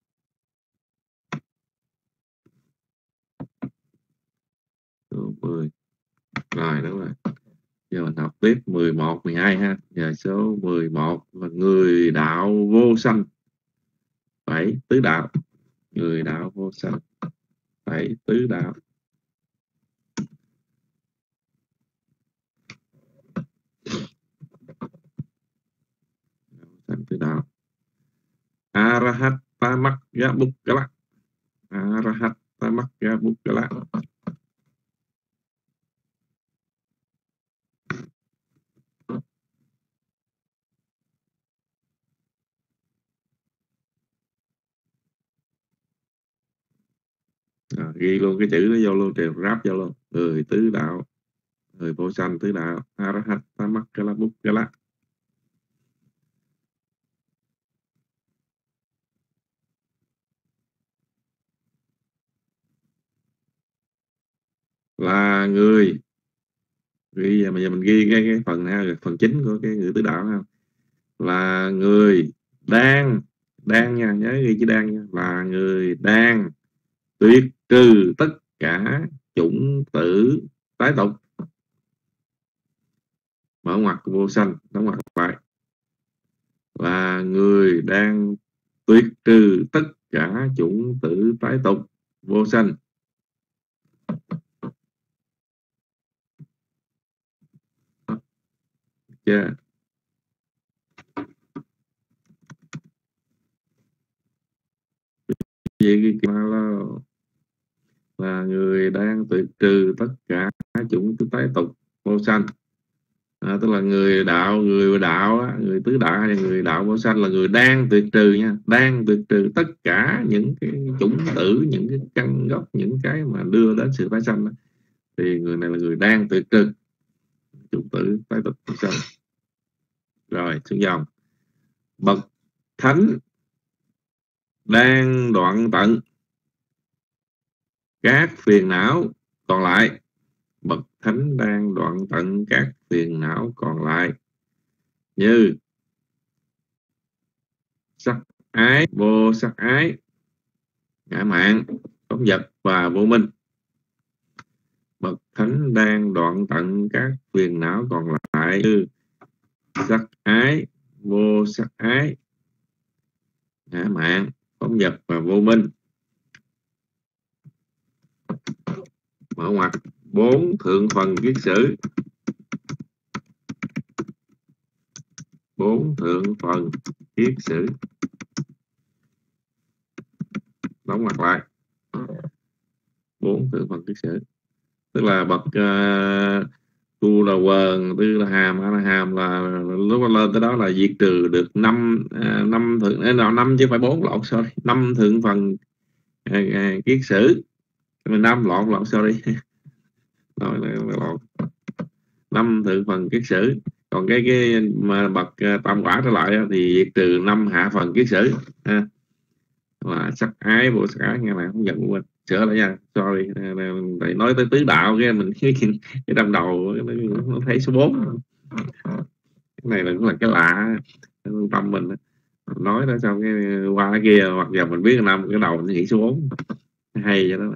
Speaker 2: Số mười. Rồi đúng rồi. Giờ mình học tiếp mười một, mười hai ha. Giờ số mười một là người đạo vô sanh. Bảy tứ đạo. Người đạo vô sanh. Bảy tứ đạo. Sanh tứ đạo. Arahat tamakya bukkala. Arahat tamakya bukkala. À, ghi luôn cái chữ nó vô luôn, treo ráp vô luôn. Người tứ đạo, người vô sanh tứ đạo. Arahat tamakya bukkala. Là người ghi mà giờ mình ghi cái, cái phần này, phần chính của cái người tứ đạo không? Là người đang đang nha, nhớ ghi chữ đang nha. Là người đang tuyệt trừ tất cả chủng tử tái tục. Mở ngoặc vô sanh, đóng ngoặc lại. Là người đang tuyệt trừ tất cả chủng tử tái tục vô sanh. Yeah. Vậy cái là, là người đang tuyệt trừ tất cả chủng tử tái tục vô sanh. À, tức là người đạo, người đạo á, người tứ đạo hay là người đạo vô sanh là người đang tuyệt trừ nha, đang tuyệt trừ tất cả những cái chủng tử, những cái căn gốc, những cái mà đưa đến sự tái sanh đó. Thì người này là người đang tuyệt trừ chủng tử tái tục vô sanh. Rồi xuống dòng. Bậc thánh đang đoạn tận các phiền não còn lại. Bậc thánh đang đoạn tận các phiền não còn lại như sắc ái, vô sắc ái, ngã mạn, phóng dật và vô minh. Bậc thánh đang đoạn tận các phiền não còn lại như sắc ái, vô sắc ái, ngã mạn, phóng dật và vô minh. Mở ngoặc. Bốn thượng phần kiết sử. Bốn thượng phần kiết sử. Đóng ngoặc lại. Bốn thượng phần kiết sử. Tức là bậc uh, tu là quần, tư là hàm, a la hàm là lúc lên tới đó là diệt trừ được năm uh, năm thượng nào năm chứ phải bốn lộn sorry năm thượng phần uh, uh, kiết sử. Năm lộn lộn sorry nói lộn năm thượng phần kiết sử. Còn cái cái mà bậc uh, tam quả trở lại thì diệt trừ năm hạ phần kiết sử ha. Là sắc ái, vô sắc ái, nghe này không giận quên sửa lại nha, sorry. Tại nói tới tứ đạo cái mình cái, cái trong đầu nó, nó thấy số bốn. Cái này là cũng là cái lạ tâm mình, nói đó xong cái qua cái kia hoặc giờ mình biết năm cái đầu mình nghĩ số bốn hay vậy đó.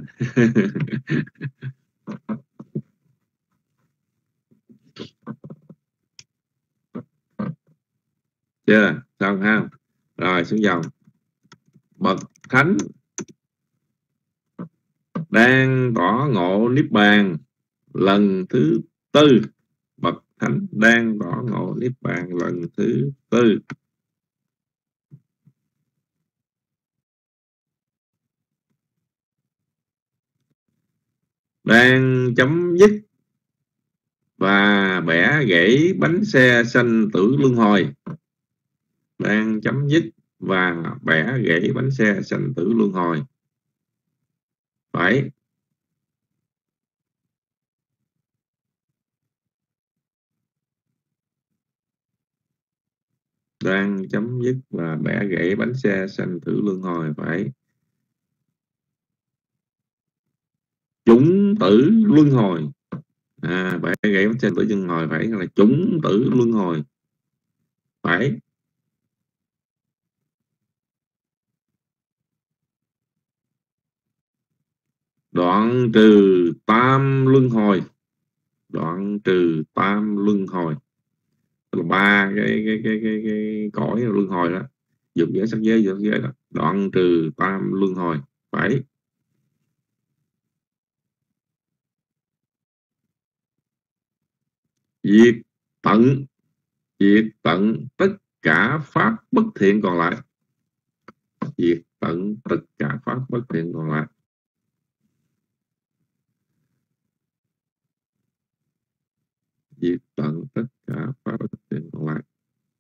Speaker 2: Chưa xong ha. Rồi xuống dòng. Bậc thánh đang tỏ ngộ niết bàn lần thứ tư. Bậc thánh đang tỏ ngộ niết bàn lần thứ tư. Đang chấm dứt và bẻ gãy bánh xe sanh tử luân hồi. Đang chấm dứt và bẻ gãy bánh xe sanh tử luân hồi. Phải. Đang chấm dứt và bẻ gãy bánh xe sanh tử luân hồi. Phải. Chủng tử luân hồi. À, bẻ gãy bánh xe tử luân hồi. Phải là chủng tử luân hồi. Phải. Đoạn trừ tam luân hồi. Đoạn trừ tam luân hồi là ba cái cái cái cái cái cõi luân hồi đó, dục giới, sắc giới, vô giới đó. Đoạn trừ tam luân hồi. Phải. Diệt tận, diệt tận tất cả pháp bất thiện còn lại. Diệt tận tất cả pháp bất thiện còn lại. Diệt tận tất cả pháp bất thiện còn lại.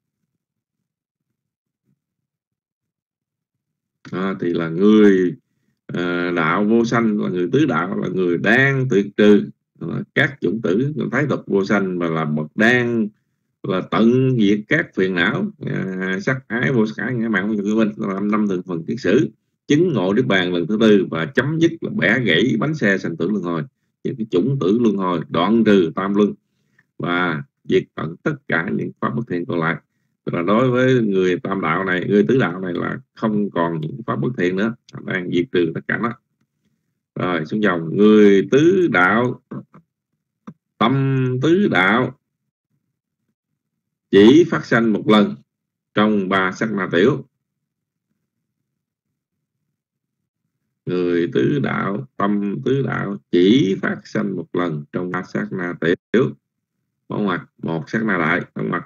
Speaker 2: À, thì là người à, đạo vô sanh, là người tứ đạo, là người đang tuyệt trừ các chủng tử thái tục vô sanh, và là bậc đang là tận diệt các phiền não à, sắc ái vô sắc ái ngã mạn vô minh, làm năm thường phần kiết sử, chứng ngộ niết bàn lần thứ tư, và chấm dứt là bẻ gãy bánh xe sanh tử luân hồi, những cái chủng tử luân hồi, đoạn trừ tam luân và diệt tận tất cả những pháp bất thiện còn lại. Tức là đối với người tam đạo này, người tứ đạo này là không còn những pháp bất thiện nữa, đang diệt trừ tất cả nó. Rồi xuống dòng. Người tứ đạo, tâm tứ đạo chỉ phát sanh một lần trong ba sát na tiểu. Người tứ đạo, tâm tứ đạo chỉ phát sanh một lần trong ba sát na tiểu. Một mặt, một sát na đại, một mặt.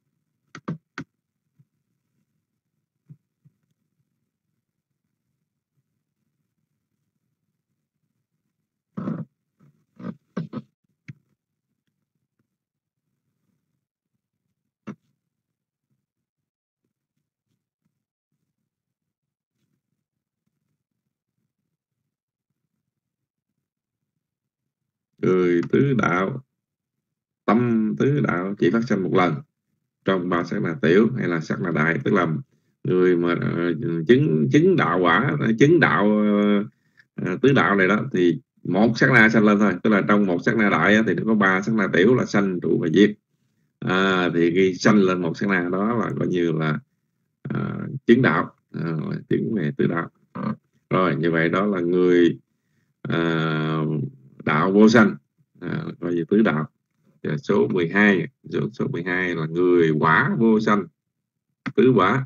Speaker 2: Người tứ đạo, tâm tứ đạo chỉ phát sinh một lần trong ba sát na tiểu hay là sát na đại. Tức là người mà uh, chứng chứng đạo quả, chứng đạo uh, tứ đạo này đó, thì một sát na sanh lên thôi. Tức là trong một sát na đại thì nó có ba sát na tiểu là sanh, trụ và diệt. À, thì khi sanh lên một sát na đó là coi như là uh, chứng đạo, uh, chứng về tứ đạo. Rồi như vậy đó là người uh, đạo vô sanh, à, coi như tứ đạo. Và số mười hai, số, số mười hai là người quả vô sanh, tứ quả.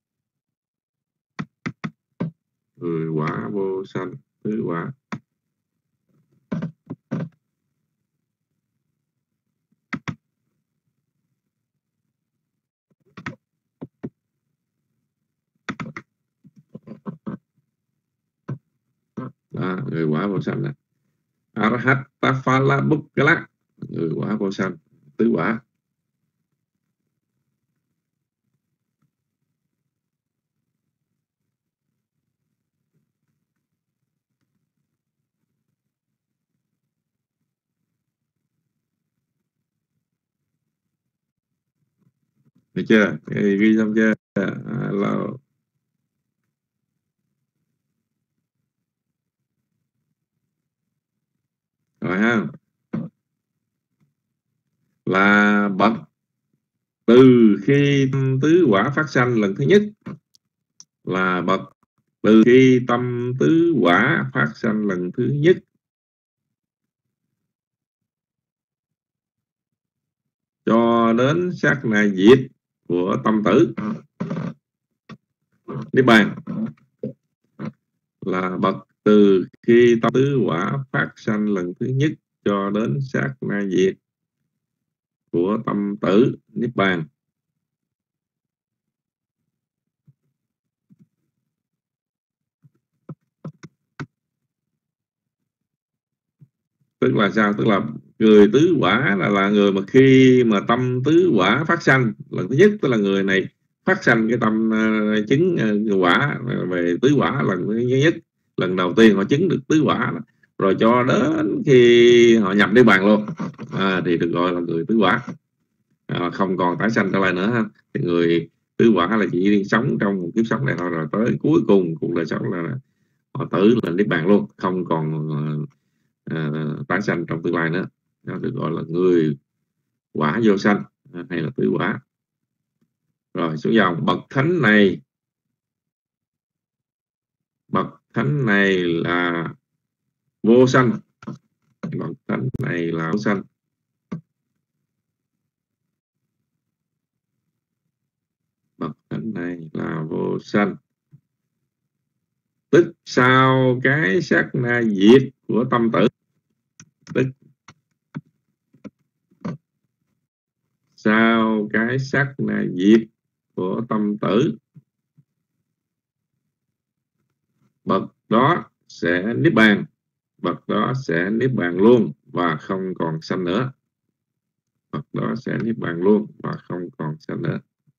Speaker 2: Người quả vô sanh, tứ quả. Đó, người quả vô sanh này. Arahata Phala Bukkala, người quả vô sanh, tứ quả. Được chưa? Ghi xong chưa? Hello. Rồi ha. Là bậc từ khi tâm tứ quả phát sanh lần thứ nhất, là bậc từ khi tâm tứ quả phát sanh lần thứ nhất cho đến sát na diệt của tâm tử niết bàn, là bậc từ khi tâm tứ quả phát sanh lần thứ nhất cho đến sát na diệt của tâm tử niết bàn. Tức là sao? Tức là người tứ quả là, là người mà khi mà tâm tứ quả phát sanh lần thứ nhất, tức là người này phát sanh cái tâm uh, chứng uh, quả về tứ quả lần thứ nhất, lần đầu tiên họ chứng được tứ quả đó. Rồi cho đến khi họ nhập niết bàn luôn à, thì được gọi là người tứ quả, à, không còn tái sanh trở lại nữa ha. Thì người tứ quả là chỉ đi sống trong một kiếp sống này thôi, rồi tới cuối cùng cuộc đời sống là họ tử là niết bàn luôn, không còn uh, uh, tái sanh trong tương lai nữa. Đó được gọi là người quả vô sanh uh, hay là tứ quả. Rồi xuống dòng bậc thánh này, bậc thánh này là vô sanh, bậc thánh này là vô sanh. Bậc thánh này là vô sanh, tức sau cái sát na diệt của tâm tử, tức sau cái sát na diệt của tâm tử, bậc đó sẽ niết bàn, bậc đó sẽ niết bàn luôn và không còn sanh nữa. Bậc đó sẽ niết bàn luôn và không còn sanh nữa.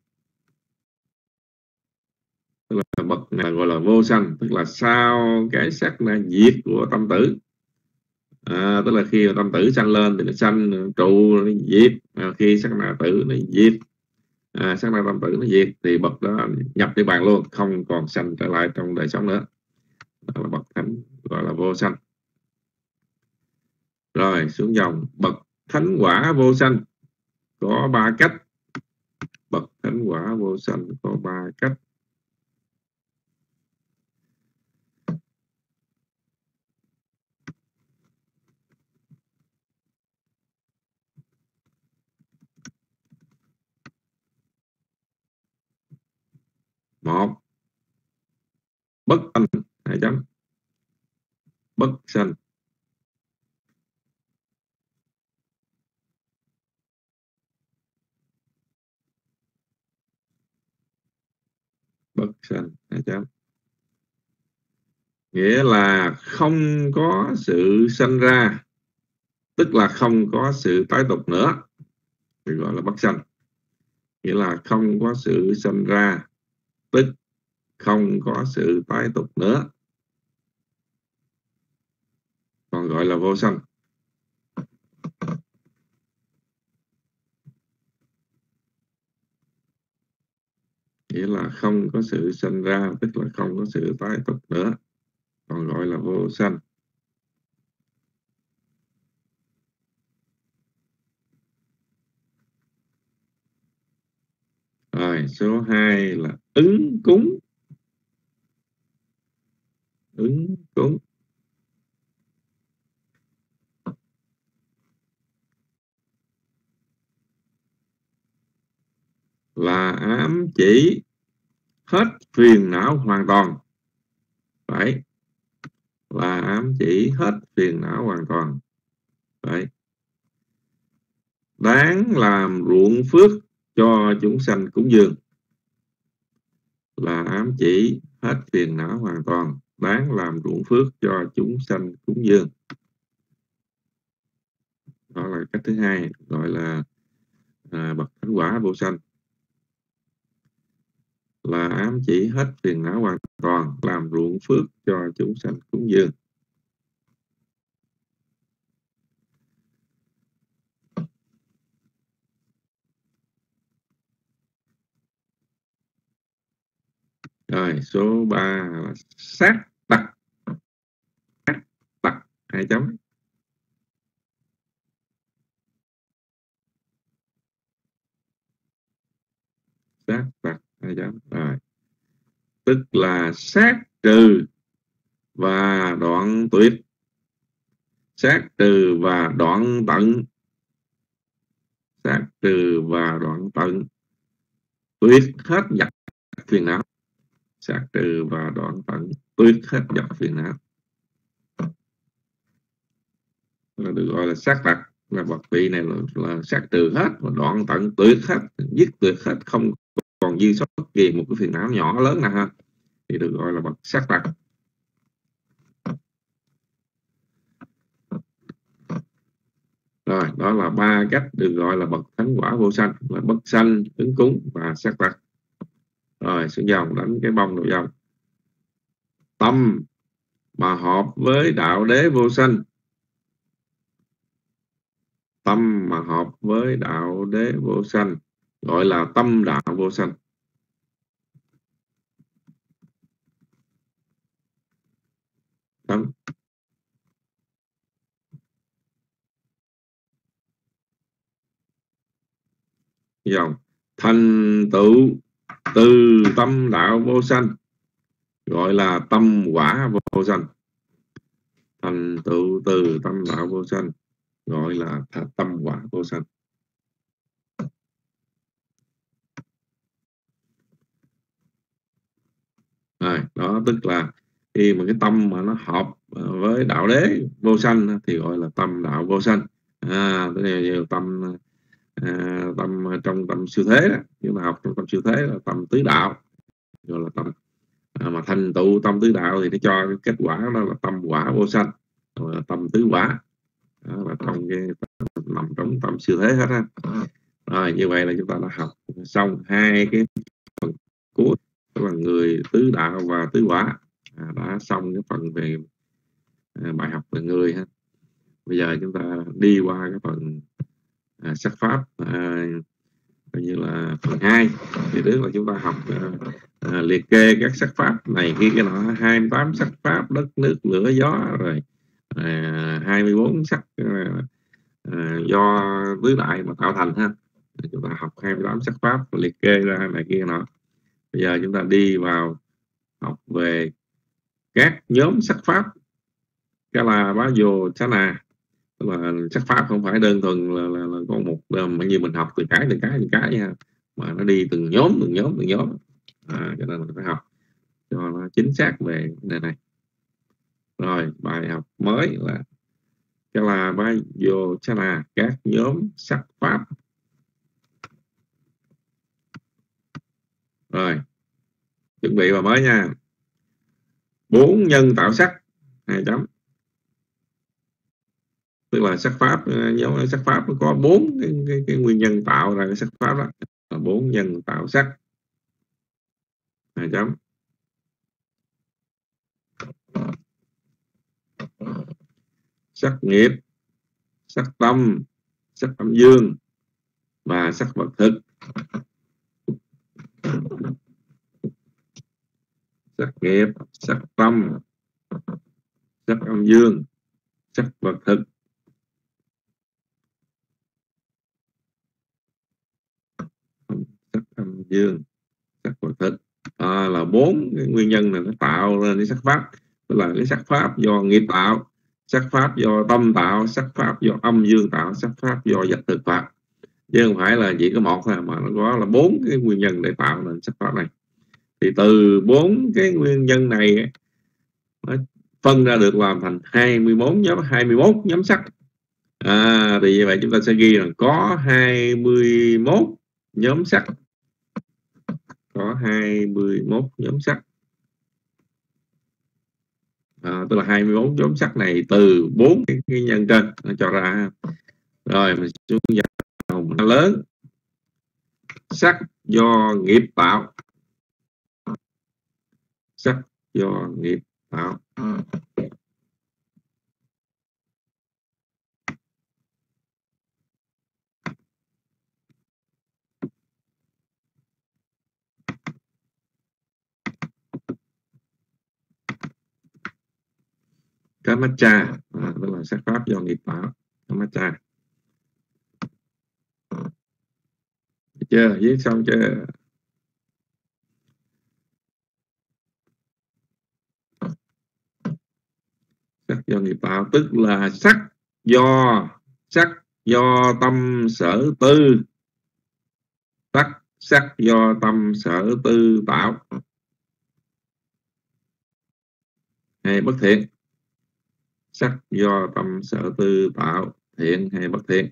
Speaker 2: Tức là bậc này gọi là vô sanh, tức là sau cái sát na diệt của tâm tử. À, tức là khi tâm tử sanh lên thì nó sanh trụ nó diệt, à, khi sát na tử nó diệt, à, sát na tâm tử nó diệt thì bậc đó nhập niết bàn luôn, không còn sanh trở lại trong đời sống nữa. Đó là bậc thánh gọi là vô sanh. Rồi xuống dòng bậc thánh quả vô sanh có ba cách. Bậc thánh quả vô sanh có ba cách. Một, bất sanh, hai chấm, bất sanh. Bất sanh, hai chấm. Nghĩa là không có sự sanh ra, tức là không có sự tái tục nữa, thì gọi là bất sanh. Nghĩa là không có sự sanh ra, tức không có sự tái tục nữa, còn gọi là vô sanh. Nghĩa là không có sự sanh ra, tức là không có sự tái tục nữa, còn gọi là vô sanh. Rồi số hai là ứng cúng. Ứng cúng là ám chỉ hết phiền não hoàn toàn. Phải là ám chỉ hết phiền não hoàn toàn. Phải đáng làm ruộng phước cho chúng sanh cúng dường. Là ám chỉ hết phiền não hoàn toàn, đáng làm ruộng phước cho chúng sanh cúng dường. Đó là cách thứ hai, gọi là à, bậc thánh quả vô sanh. Là ám chỉ hết phiền não hoàn toàn, làm ruộng phước cho chúng sanh cúng dường. Rồi số ba là sát tặc. Sát tặc, hai chấm. Sát tặc, hai chấm. Rồi tức là sát trừ và đoạn tuyệt. Sát trừ và đoạn tận. Sát trừ và đoạn tận, tuyệt hết dập phiền não. Sát trừ và đoạn tận, tuyệt hết dập phiền não, là được gọi là sát tặc. Là bậc vị này là, là sát trừ hết và đoạn tận, tuyệt hết, dứt tuyệt hết, không còn dư sót bất kỳ một cái phiền não nhỏ lớn nào ha, thì được gọi là bậc sát tặc. Rồi đó là ba cách được gọi là bậc thánh quả vô sanh, là bất sanh, ứng cúng và sát tặc. Rồi xuống dòng, đánh cái bông đầu dòng. Tâm mà hợp với đạo đế vô sanh. Tâm mà hợp với đạo đế vô sanh gọi là tâm đạo vô sanh. Tâm. Dòng thành tựu từ tâm đạo vô sanh gọi là tâm quả vô sanh. Thành tựu từ tâm đạo vô sanh gọi là tâm quả vô sanh. Rồi, đó tức là khi mà cái tâm mà nó hợp với đạo đế vô sanh thì gọi là tâm đạo vô sanh. À, cái này nhiều tâm à, tâm trong tâm siêu thế đó, nhưng mà học trong tâm siêu thế là tâm tứ đạo, gọi là tâm à, mà thành tựu tâm tứ đạo thì nó cho cái kết quả đó là tâm quả vô sanh, gọi là tâm tứ quả. Đó là trong cái nằm trong tâm siêu thế hết á. Rồi như vậy là chúng ta đã học xong hai cái phần cuối, đó là người tứ đạo và tứ quả. À, đã xong cái phần về à, bài học về người ha. Bây giờ chúng ta đi qua cái phần à, sắc pháp à, coi như là phần hai. Thì trước là chúng ta học à, à, liệt kê các sắc pháp này kia cái nọ, hai mươi tám sắc pháp đất nước lửa gió, rồi à, hai mươi bốn sắc à, à, do tứ đại mà tạo thành ha. Chúng ta học hai mươi tám sắc pháp và liệt kê ra này kia nọ. Bây giờ chúng ta đi vào học về các nhóm sắc pháp. Cái là bá vô chana, tức là sắc pháp không phải đơn thuần là, là, là có một mà như mình học từ cái từ cái từ cái nha, mà nó đi từng nhóm từng nhóm từng nhóm. À, cho nên mình phải học cho nó chính xác về đề này. Rồi bài học mới là cái là bá vô chana, các nhóm sắc pháp. Rồi chuẩn bị vào mới nha. Bốn nhân tạo sắc, hai chấm. Tức là sắc pháp, nhóm sắc pháp nó có bốn cái, cái, cái nguyên nhân tạo ra cái sắc pháp đó, là bốn nhân tạo sắc, hai chấm. Sắc nghiệp, sắc tâm, sắc âm dương và sắc vật thực. Sắc nghiệp, sắc tâm, sắc âm dương, sắc vật thực. Sắc âm dương, sắc vật thực à, là bốn cái nguyên nhân này nó tạo ra cái sắc pháp. Tức là cái sắc pháp do nghiệp tạo, sắc pháp do tâm tạo, sắc pháp do âm dương tạo, sắc pháp do vật thực tạo. Chứ không phải là chỉ có một thôi, mà nó có là bốn cái nguyên nhân để tạo nên sắc pháp này. Thì từ bốn cái nguyên nhân này nó phân ra được làm thành hai mươi bốn nhóm, hai mươi mốt nhóm sắc. À, thì như vậy chúng ta sẽ ghi là có hai mươi mốt nhóm sắc. Có hai mươi mốt nhóm sắc. À, tức là hai mươi mốt nhóm sắc này từ bốn cái, cái nhân trên nó cho ra. Rồi mình xuống dòng lớn. Sắc do nghiệp tạo. Sắc do nghiệp tạo. Kamacha, à, tức là sắc pháp do nghiệp tạo. Kamacha. Được chưa? Viết xong chưa? Sắc do nghiệp tạo tức là sắc do sắc do tâm sở tư. Sắc sắc do tâm sở tư tạo. Hay bất thiện. Sắc do tâm sở tư tạo, thiện hay bất thiện.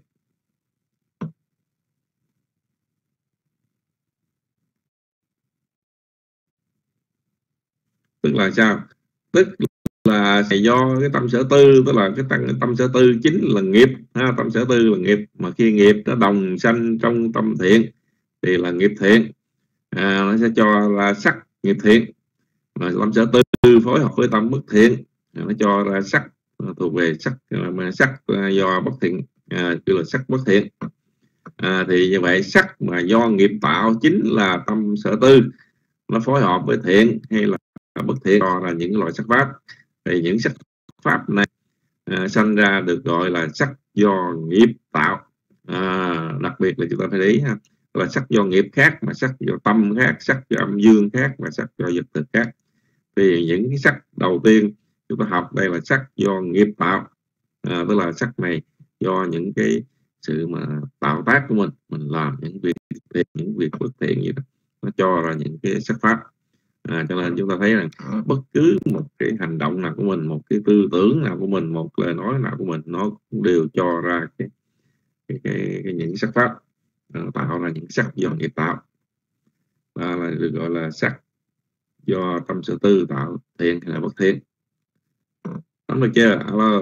Speaker 2: Tức là sao? Tức là do cái tâm sở tư, tức là cái tâm, tâm sở tư chính là nghiệp ha, tâm sở tư là nghiệp, mà khi nghiệp nó đồng sanh trong tâm thiện thì là nghiệp thiện. à, nó sẽ cho ra sắc nghiệp thiện. Mà tâm sở tư phối hợp với tâm bất thiện, à, nó cho ra sắc thuộc về sắc sắc do bất thiện, à, tức là sắc bất thiện. À, thì như vậy sắc mà do nghiệp tạo chính là tâm sở tư, nó phối hợp với thiện hay là bất thiện, đó là những loại sắc pháp. Thì những sắc pháp này à, sanh ra được gọi là sắc do nghiệp tạo. À, đặc biệt là chúng ta phải để ý ha, là sắc do nghiệp khác, mà sắc do tâm khác, sắc do âm dương khác, và sắc do vật thực khác. Thì những cái sắc đầu tiên chúng ta học đây là sắc do nghiệp tạo, à, tức là sắc này do những cái sự mà tạo tác của mình, mình làm những việc thiện, những việc bất thiện gì đó, nó cho ra những cái sắc pháp. À, cho nên chúng ta thấy rằng bất cứ một cái hành động nào của mình, một cái tư tưởng nào của mình, một lời nói nào của mình, nó cũng đều cho ra cái, cái, cái, cái những sắc pháp, à, tạo ra những sắc do nghiệp tạo. Đó là được gọi là sắc do tâm sở tư tạo, thiện hay là bất thiện. Nắm được chưa? Alo,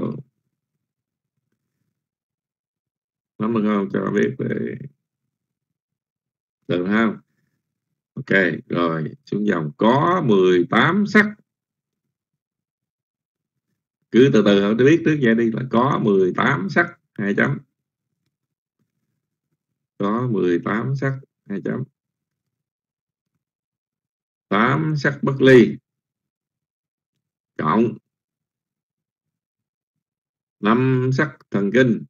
Speaker 2: nắm được không? Cho biết về được không? Ok, rồi xuống dòng. Có mười tám sắc. Cứ từ từ họ biết trước vậy đi, là có mười tám sắc, hai chấm. Có mười tám sắc, hai chấm. tám sắc bất ly cộng năm sắc thần kinh.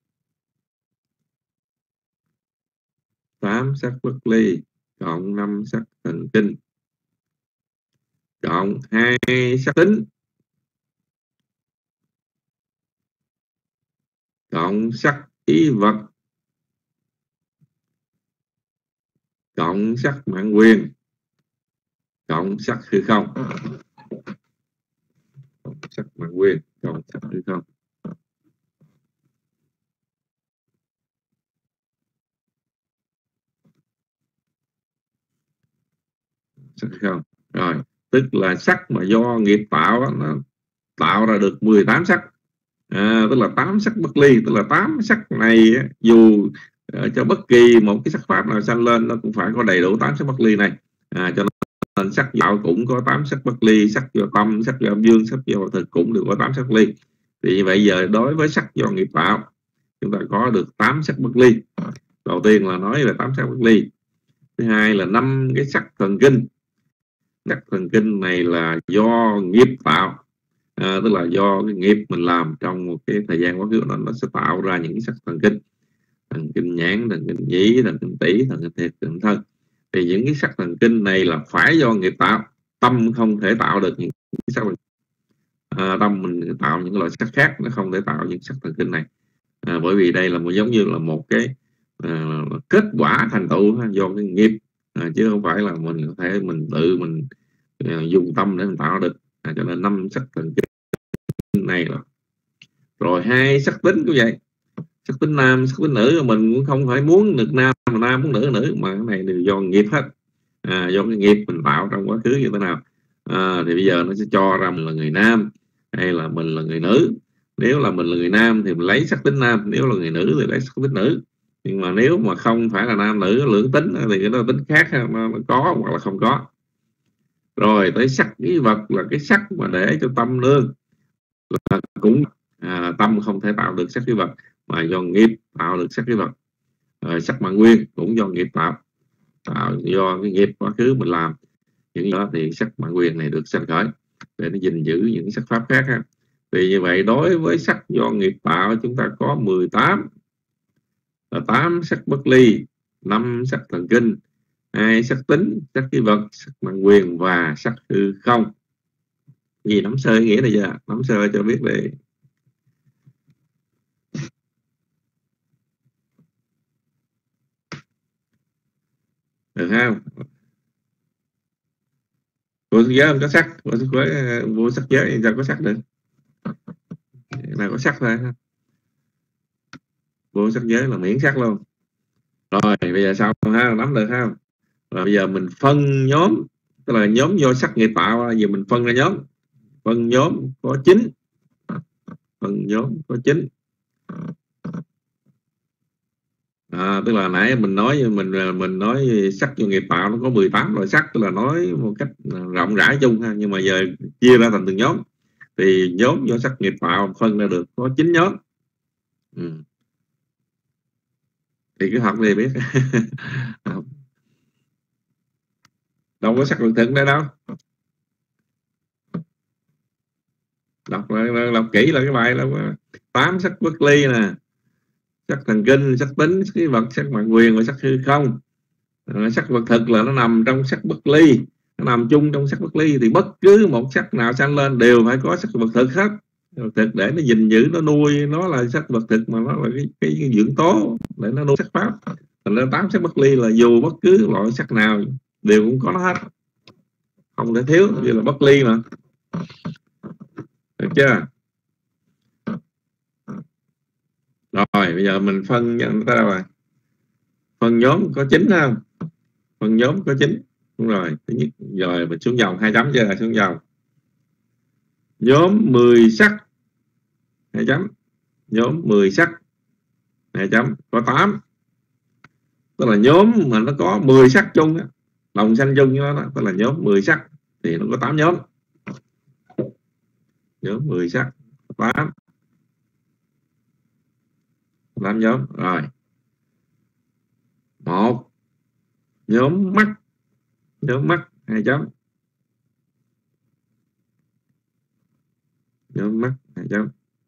Speaker 2: tám sắc bất ly cộng năm sắc thần kinh cộng hai sắc tính cộng sắc ý vật cộng sắc mạng quyền cộng sắc hư không. Cộng sắc mạng quyền cộng sắc hư không. Sắc hư không. Rồi, tức là sắc mà do nghiệp tạo, nó tạo ra được mười tám sắc. À, tức là tám sắc bất ly, tức là tám sắc này dù uh, cho bất kỳ một cái sắc pháp nào sanh lên, nó cũng phải có đầy đủ tám sắc bất ly này. À, cho nên sắc tạo cũng có tám sắc bất ly, sắc do tâm, sắc do âm dương, sắc do thực cũng đều có tám sắc bất ly. Thì bây giờ đối với sắc do nghiệp tạo, chúng ta có được tám sắc bất ly. Đầu tiên là nói về tám sắc bất ly. Thứ hai là năm cái sắc thần kinh. Sắc thần kinh này là do nghiệp tạo. À, tức là do cái nghiệp mình làm trong một cái thời gian quá khứ, nó, nó sẽ tạo ra những sắc thần kinh, thần kinh nhãn, thần kinh nhĩ, thần kinh tỷ, thần kinh thiệt, thần kinh thân. Thì những cái sắc thần kinh này là phải do nghiệp tạo, tâm không thể tạo được những sắc. À, tâm mình tạo những loại sắc khác, nó không thể tạo những sắc thần kinh này. À, bởi vì đây là một giống như là một cái à, kết quả thành tựu do cái nghiệp, à, chứ không phải là mình có thể mình tự mình à, dùng tâm để mình tạo được. À, cho nên năm sắc thần kinh này là rồi hai sắc tính cũng vậy, sắc tính nam, sắc tính nữ, mình cũng không phải muốn được nam mà nam muốn nữ nữ, mà cái này đều do nghiệp hết. À, do cái nghiệp mình tạo trong quá khứ như thế nào. À, thì bây giờ nó sẽ cho ra mình là người nam hay là mình là người nữ. Nếu là mình là người nam thì mình lấy sắc tính nam, nếu là người nữ thì lấy sắc tính nữ. Nhưng mà nếu mà không phải là nam nữ lưỡng tính thì cái đó tính khác, nó, nó có hoặc là không có. Rồi tới sắc ý vật là cái sắc mà để cho tâm nương, là cũng à, tâm không thể tạo được sắc ý vật mà do nghiệp tạo được sắc ý vật. Rồi sắc mạng nguyên cũng do nghiệp tạo, tạo do cái nghiệp quá khứ mình làm những đó, thì sắc mạng nguyên này được sanh khởi để nó gìn giữ những sắc pháp khác ha. Thì như vậy đối với sắc do nghiệp tạo chúng ta có mười tám, là tám sắc bất ly, năm sắc thần kinh, hai sắc tính, sắc ý vật, sắc mạng quyền và sắc hư không. Gì nắm sơ nghĩa này giờ, nắm sơ cho biết về. Được không? Vô sắc giới không có sắc, vô sắc giới, vô sắc giới sao có sắc được? Nào có sắc thôi. Vô sắc giới là miễn sắc luôn. Rồi bây giờ sao ha, nắm được không? Rồi bây giờ mình phân nhóm, tức là nhóm do sắc nghiệp tạo, giờ mình phân ra nhóm. Phân nhóm có chín. Phân nhóm có chín. À, tức là nãy mình nói mình mình nói sắc do nghiệp tạo nó có mười tám loại sắc, tức là nói một cách rộng rãi chung ha, nhưng mà giờ chia ra thành từng nhóm. Thì nhóm do sắc nghiệp tạo phân ra được có chín nhóm. Ừ. Thì cứ học đi biết. Đâu có sắc vật thực đây đâu. Đọc, đọc kỹ là cái bài đâu có tám sắc bất ly nè, sắc thần kinh, sắc tính, sắc vật, sắc mạng quyền và sắc hư không. À, sắc vật thực là nó nằm trong sắc bất ly, nó nằm chung trong sắc bất ly. Thì bất cứ một sắc nào sanh lên đều phải có sắc vật thực hết. Vật thực để nó gìn giữ, nó nuôi, nó là sắc vật thực mà nó là cái, cái, cái dưỡng tố để nó nuôi sắc pháp. Thành ra tám sắc bất ly là dù bất cứ loại sắc nào đều cũng có nó hết, không thể thiếu, như là bất ly mà. Được chưa? Rồi bây giờ mình phân nhận ta rồi. Phân nhóm có chín không? Phân nhóm có chín. Đúng rồi. Thứ nhất, rồi mình xuống dòng hai chấm chưa? Xuống dòng. Nhóm mười sắc hai chấm. Nhóm mười sắc hai chấm. Có tám. Tức là nhóm mà nó có mười sắc chung á, đồng sanh chung với nó đó, tức là nhóm mười sắc thì nó có tám nhóm. Nhóm mười sắc tám tám nhóm. Rồi một nhóm mắt, nhóm mắt hai chấm. Nhóm mắt hai chấm.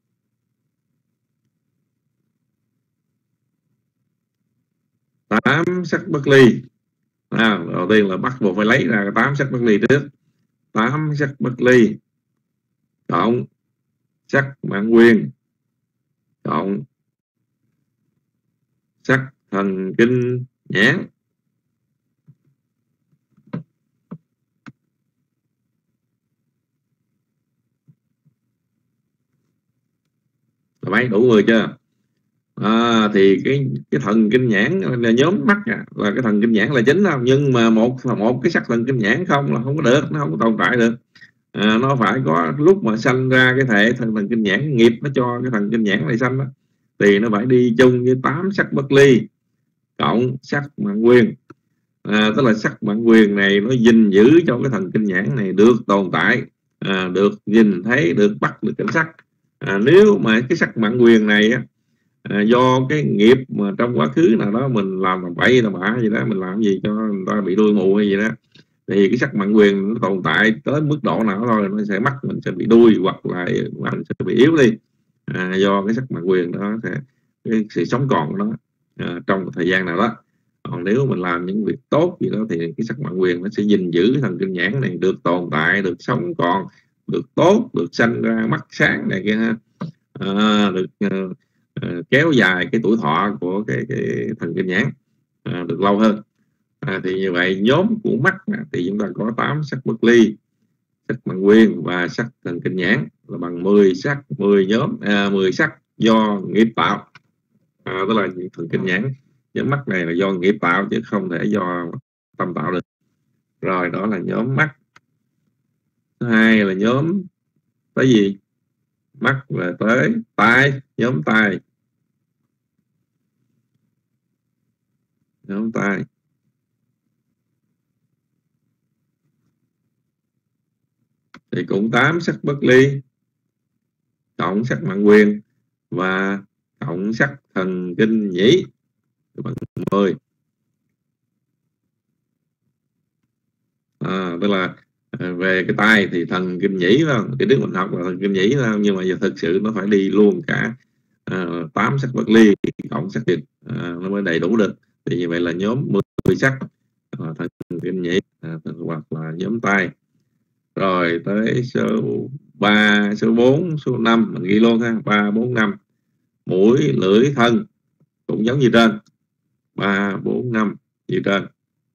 Speaker 2: Tám sắc bất ly. À, đầu tiên là bắt buộc phải lấy ra tám sắc bất ly trước. Tám sắc bất ly cộng sắc mạng quyền cộng sắc thần kinh nhãn là mấy, đủ người chưa? À, thì cái cái thần kinh nhãn là nhóm mắt à, là cái thần kinh nhãn là chính không? Nhưng mà một một cái sắc thần kinh nhãn không là không có được, nó không có tồn tại được. À, nó phải có lúc mà sanh ra cái thể thần, thần kinh nhãn, nghiệp nó cho cái thần kinh nhãn này sanh đó, thì nó phải đi chung với tám sắc bất ly cộng sắc mạng quyền. À, tức là sắc mạng quyền này nó gìn giữ cho cái thần kinh nhãn này được tồn tại, à, được nhìn thấy, được bắt, được cảnh sắc. À, nếu mà cái sắc mạng quyền này á, à, do cái nghiệp mà trong quá khứ nào đó mình làm làm bậy làm bạ gì đó, mình làm gì cho người ta bị đuôi mù hay gì đó, thì cái sắc mạng quyền nó tồn tại tới mức độ nào thôi nó sẽ mắt mình sẽ bị đuôi, hoặc là mình sẽ bị yếu đi, à, do cái sắc mạng quyền đó sẽ, cái sự sống còn của nó à, trong một thời gian nào đó. Còn nếu mình làm những việc tốt gì đó thì cái sắc mạng quyền nó sẽ gìn giữ thần kinh nhãn này được tồn tại, được sống còn, được tốt, được sanh ra mắt sáng này kia ha, à, được uh, uh, kéo dài cái tuổi thọ của cái, cái thần kinh nhãn uh, được lâu hơn. À, thì như vậy nhóm của mắt thì chúng ta có tám sắc bất ly, sắc mạng quyền và sắc thần kinh nhãn là bằng mười sắc, mười nhóm, à, mười sắc do nghiệp tạo, à, tức là thần kinh nhãn, nhóm mắt này là do nghiệp tạo chứ không thể do tâm tạo được. Rồi đó là nhóm mắt. Thứ hai là nhóm tới gì? Mắt là tới tai, nhóm tai, nhóm tai. Thì cũng tám sắc bất ly cộng sắc mạng quyền và cộng sắc thần kinh nhĩ bằng mười. À, tức là về cái tai thì thần kinh nhĩ không? Cái trước mình học là thần kinh nhĩ không? Nhưng mà giờ thực sự nó phải đi luôn cả uh, tám sắc bất ly cộng sắc trực, uh, nó mới đầy đủ được. Thì như vậy là nhóm mười sắc, uh, thần kinh nhĩ uh, hoặc là nhóm tai. Rồi tới số ba, số bốn, số năm mình ghi luôn ha, ba, bốn, năm. Mũi, lưỡi, thân cũng giống như trên, ba, bốn, năm như trên.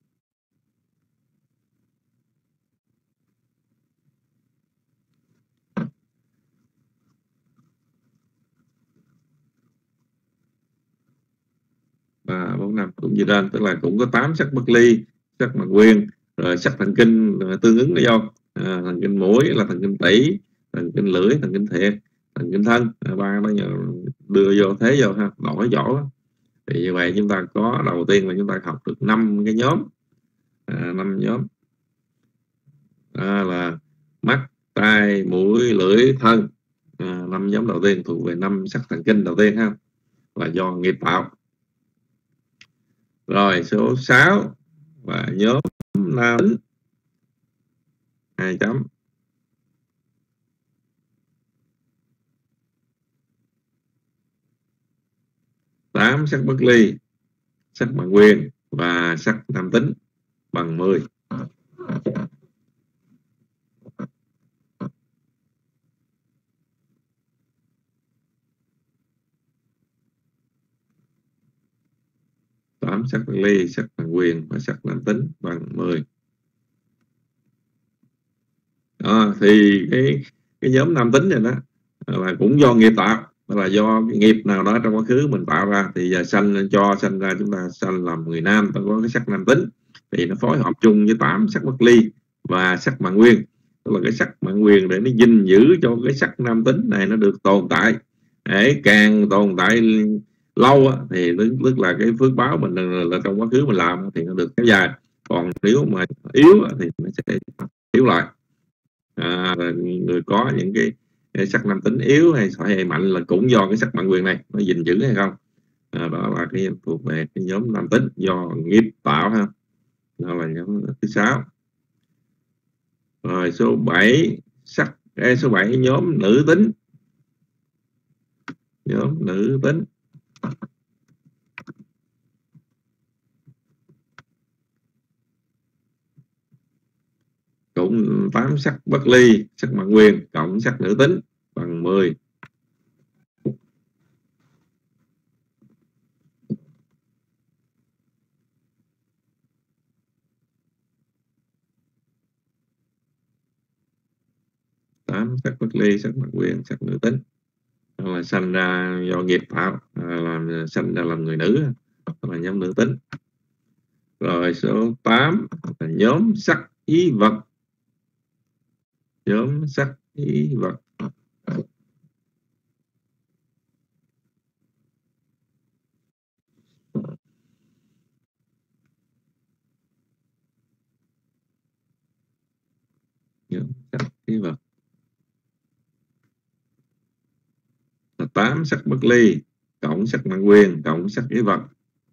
Speaker 2: ba, bốn, năm cũng như trên, tức là cũng có tám sắc bất ly, sắc mạng quyền, rồi sắc thần kinh tương ứng với vô. À, thần kinh mũi là thần kinh tỉ, thần kinh lưỡi, thần kinh thiệt, thần kinh thân, à, ba nó đưa vô thế vô ha, đổi chỗ. Thì như vậy chúng ta có đầu tiên là chúng ta học được năm cái nhóm, à, năm nhóm à, là mắt, tai, mũi, lưỡi, thân. À, năm nhóm đầu tiên thuộc về năm sắc thần kinh đầu tiên ha, là do nghiệp tạo. Rồi số sáu là nhóm nam tính, hai chấm. Tám sắc bất ly, sắc bằng quyền và sắc nam tính bằng mười. Tám sắc bằng ly, sắc bằng quyền và sắc nam tính bằng mười. À, thì cái cái nhóm nam tính này đó là cũng do nghiệp tạo, là do cái nghiệp nào đó trong quá khứ mình tạo ra, thì giờ sanh cho sanh ra chúng ta sanh làm người nam, ta có cái sắc nam tính, thì nó phối hợp chung với tám sắc bất ly và sắc mạng nguyên, tức là cái sắc mạng nguyên để nó gìn giữ cho cái sắc nam tính này nó được tồn tại. Để càng tồn tại lâu á, thì tức là cái phước báo mình là trong quá khứ mình làm thì nó được kéo dài. Còn nếu mà yếu á, thì nó sẽ yếu lại. À, người có những cái, cái sắc nam tính yếu hay hay mạnh là cũng do cái sắc mạng quyền này nó gìn giữ hay không. À, đó là cái thuộc về cái nhóm nam tính do nghiệp tạo ha. Đó là nhóm thứ sáu. Rồi số bảy sắc cái số bảy nhóm nữ tính. Nhóm nữ tính cũng tám sắc bất ly, sắc mạng quyền cộng sắc nữ tính bằng mười. Tám sắc bất ly, sắc mạng quyền, sắc nữ tính là sanh ra do nghiệp tạo, làm sanh ra làm người nữ, là nhóm nữ tính. Rồi số tám là nhóm sắc ý vật. Nhóm sắc ý vật nhóm sắc ý vật là tám sắc bất ly cộng sắc mạng quyền cộng sắc ý vật.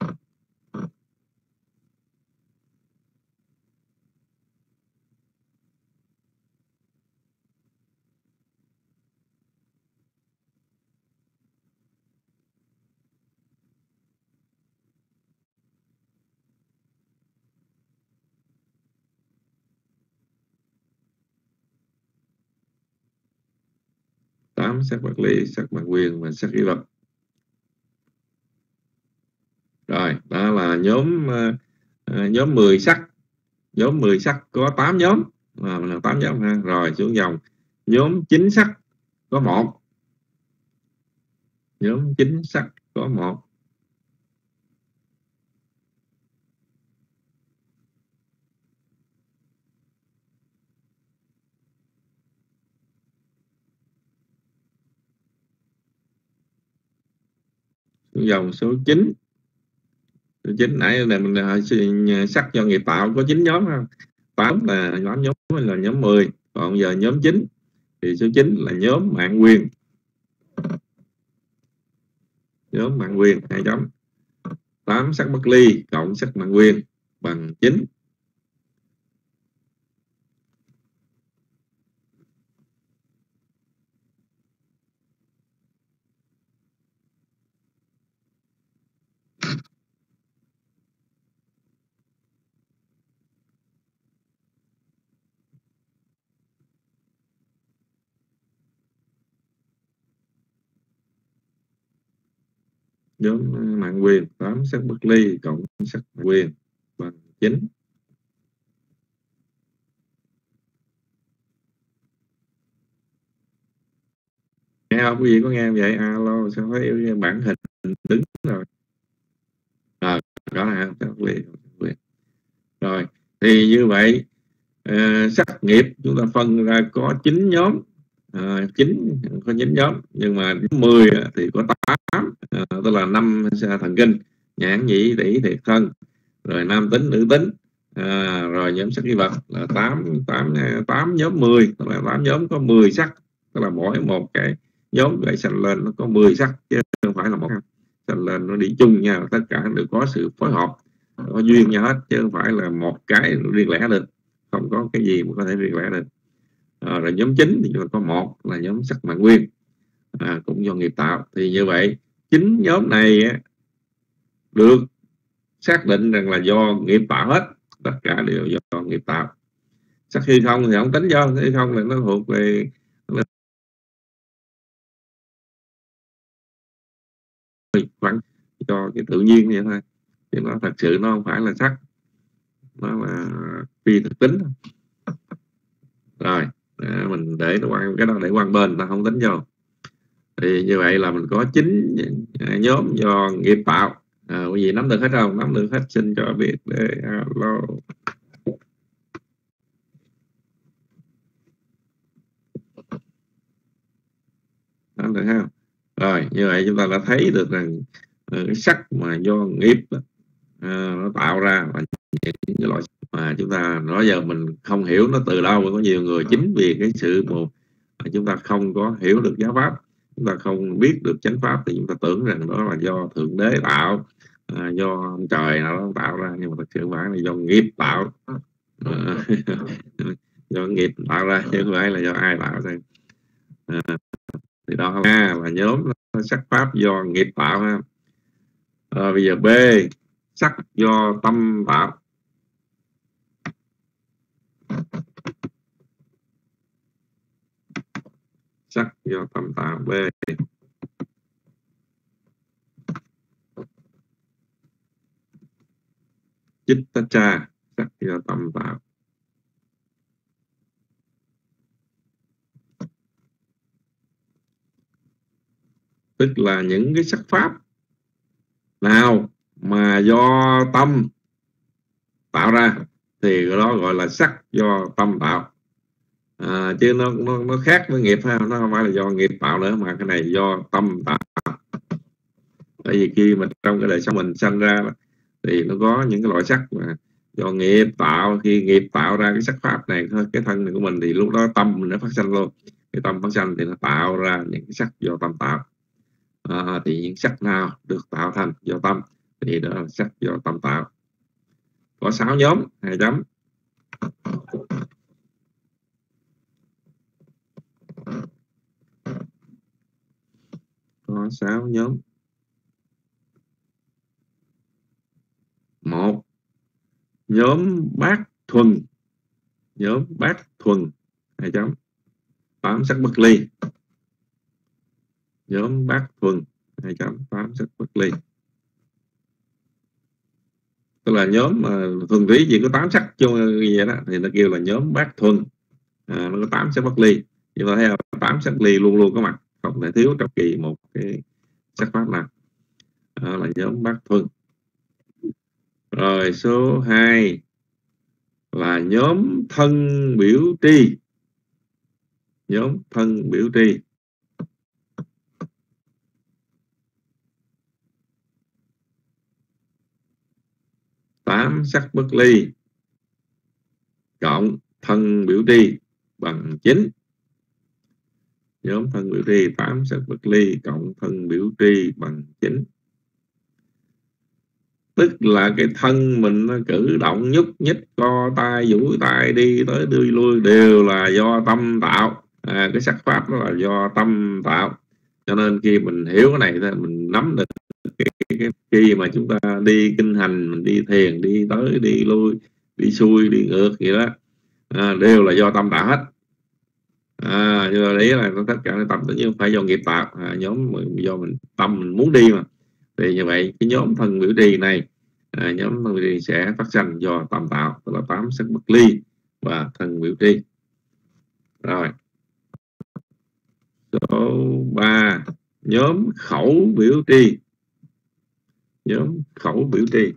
Speaker 2: Tám sắc vật lý, sắc mạng quyền và sắc ý vật. Rồi đó là nhóm uh, nhóm mười sắc. Nhóm mười sắc có tám nhóm, à, là tám nhóm ha. Rồi xuống dòng nhóm chín sắc có một. Nhóm chín sắc có một. Dòng số chín. Số chín nãy là mình sắc do nghiệp tạo có chín nhóm không? tám là nhóm nhóm là nhóm mười, còn giờ nhóm chín thì số chín là nhóm mạng quyền. Nhóm mạng quyền hai chấm. tám sắc bất ly cộng sắc mạng quyền bằng chín. Nhóm mạng quyền tám sắc bất ly cộng sắc mạng quyền bằng chín. Nghe không? Quý vị có nghe vậy? Alo, sao thấy bản hình đứng rồi? À, đó là sắc bất ly. Rồi, thì như vậy uh, sắc nghiệp chúng ta phân ra có chín nhóm. À, chín có chín nhóm, nhưng mà mười thì có tám, à, tức là năm thần kinh, nhãn nhĩ tỷ thiệt thân, rồi nam tính nữ tính, à, rồi nhóm sắc nghi vật là tám tám tám nhóm mười, tức là tám nhóm có mười sắc, tức là mỗi một cái nhóm lại sanh lên nó có mười sắc chứ không phải là một sanh lên nó đi chung nhau, tất cả đều có sự phối hợp, có duyên nhau hết chứ không phải là một cái riêng lẻ được, không có cái gì mà có thể riêng lẻ được. À, rồi nhóm chính thì có một là nhóm sắc mạng nguyên, à, cũng do nghiệp tạo. Thì như vậy chính nhóm này được xác định rằng là do nghiệp tạo hết, tất cả đều do nghiệp tạo. Sắc hư không thì không tính do, hư không là nó thuộc về khoảng cho cái tự nhiên vậy thôi, thì nó thật sự nó không phải là sắc, nó là phi thực tính. Rồi à, mình để nó quan cái đó để quan bên, ta không tính vô. Thì như vậy là mình có chín nhóm do nghiệp tạo. À, quý vị nắm được hết không? Nắm được hết xin cho biết để alo. Nắm được không? Rồi như vậy chúng ta đã thấy được rằng uh, cái sắc mà do nghiệp uh, nó tạo ra và những cái loại mà chúng ta nói giờ mình không hiểu nó từ đâu. Có nhiều người chính vì cái sự một chúng ta không có hiểu được giáo pháp, chúng ta không biết được chánh pháp thì chúng ta tưởng rằng đó là do thượng đế tạo, à, do trời nào đó tạo ra, nhưng mà thật sự phải là do nghiệp tạo, à, do nghiệp tạo ra chứ không phải là do ai tạo ra. À, thì đó A là nhóm sắc pháp do nghiệp tạo ha. À, bây giờ B sắc do tâm tạo. Sắc do tâm tạo. B Chitta, sắc do tâm tạo. Tức là những cái sắc pháp nào mà do tâm tạo ra thì đó gọi là sắc do tâm tạo. À, chứ nó, nó nó khác với nghiệp ha, nó không phải là do nghiệp tạo nữa, mà cái này do tâm tạo. Tại vì khi mà trong cái đời sống mình sanh ra thì nó có những cái loại sắc mà do nghiệp tạo. Khi nghiệp tạo ra cái sắc pháp này, cái thân này của mình, thì lúc đó tâm mình nó phát sanh luôn. Cái tâm phát sanh thì nó tạo ra những cái sắc do tâm tạo. À, thì những sắc nào được tạo thành do tâm thì đó là sắc do tâm tạo. Có sáu nhóm, hai chấm. Có sáu nhóm. Một, nhóm bát thuần. Nhóm bát thuần, hai chấm. Tám sắc bất ly. Nhóm bát thuần, hai chấm. Tám sắc bất ly. Tức là nhóm uh, thuần túy chỉ có tám sắc chung vậy đó, thì nó kêu là nhóm bát thuần. À, nó có tám sắc bất ly. Nhưng mà thấy là tám sắc ly luôn luôn có mặt, không thể thiếu trong kỳ một cái sắc pháp nào. Đó là nhóm bát thuần. Rồi số hai là nhóm thân biểu tri. Nhóm thân biểu tri. Tám sắc bất ly cộng thân biểu tri bằng chín. Nhóm thân biểu tri tám sắc bất ly cộng thân biểu tri bằng chín. Tức là cái thân mình nó cử động nhúc nhích, co tay duỗi tay, đi tới đi lui đều là do tâm tạo. À, cái sắc pháp đó là do tâm tạo. Cho nên khi mình hiểu cái này thì mình nắm được cái, cái, cái, khi mà chúng ta đi kinh hành, mình đi thiền, đi tới đi lui, đi xuôi đi ngược vậy đó, à, đều là do tâm tạo hết. À, do đấy là tất cả tâm tự nhiên phải do nghiệp tạo. À, nhóm do mình tâm mình muốn đi mà, thì như vậy cái nhóm thân biểu trì này, à, nhóm thân biểu trì sẽ phát sanh do tâm tạo, tức là tám sắc bất ly và thân biểu trì. Rồi số ba, nhóm khẩu biểu trì. Nhóm khẩu biểu trì.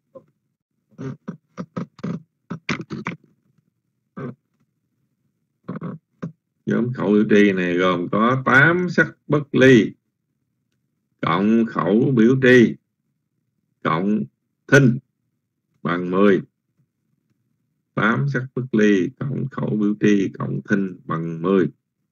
Speaker 2: Nhóm khẩu biểu trì này gồm có tám sắc bất ly cộng khẩu biểu trì cộng thinh bằng mười. Tám sắc bất ly cộng khẩu biểu tri cộng thinh bằng mười.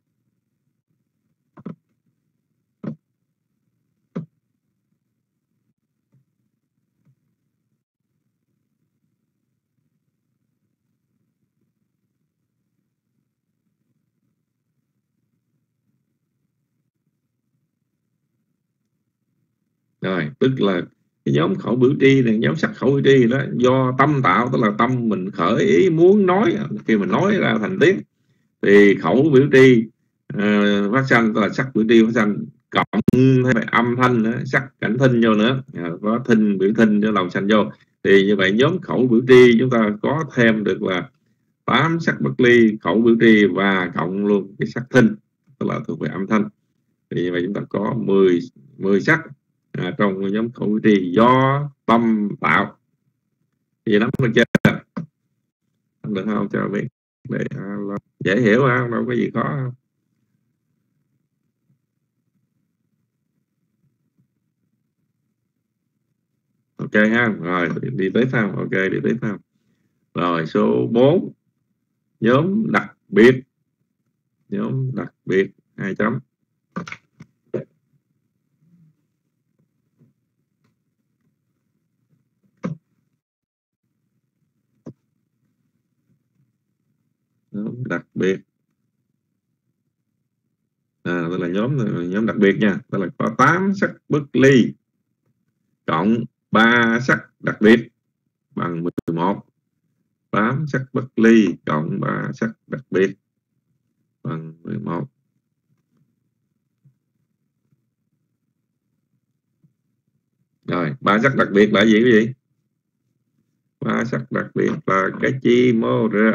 Speaker 2: Rồi, tức là cái nhóm khẩu biểu tri này, nhóm sắc khẩu biểu tri đó do tâm tạo, tức là tâm mình khởi ý muốn nói, khi mình nói ra thành tiếng thì khẩu biểu tri uh, phát sanh, tức là sắc biểu tri phát sanh, cộng thêm âm thanh nữa, sắc cảnh thinh vô nữa, uh, có thinh biểu thinh cho lòng sanh vô, thì như vậy nhóm khẩu biểu tri chúng ta có thêm được là tám sắc bất ly khẩu biểu tri và cộng luôn cái sắc thinh, tức là thuộc về âm thanh, thì như vậy chúng ta có mười, mười sắc à, trong nhóm khẩu biểu tri do tâm tạo. Thì nắm được chưa? Được không? Cho biết để uh, dễ hiểu không? Đâu có gì khó không? Ok ha. Rồi đi tới sau. Ok, đi tới sau. Rồi số bốn, nhóm đặc biệt. Nhóm đặc biệt hai chấm. Nhóm đặc biệt, à, đó là nhóm nhóm đặc biệt nha, đó là có tám sắc bất ly cộng ba sắc đặc biệt bằng mười một. Tám sắc bất ly cộng ba sắc đặc biệt bằng mười một. Rồi, ba sắc đặc biệt là gì cái gì? Ba sắc đặc biệt là cái chi mô rơ.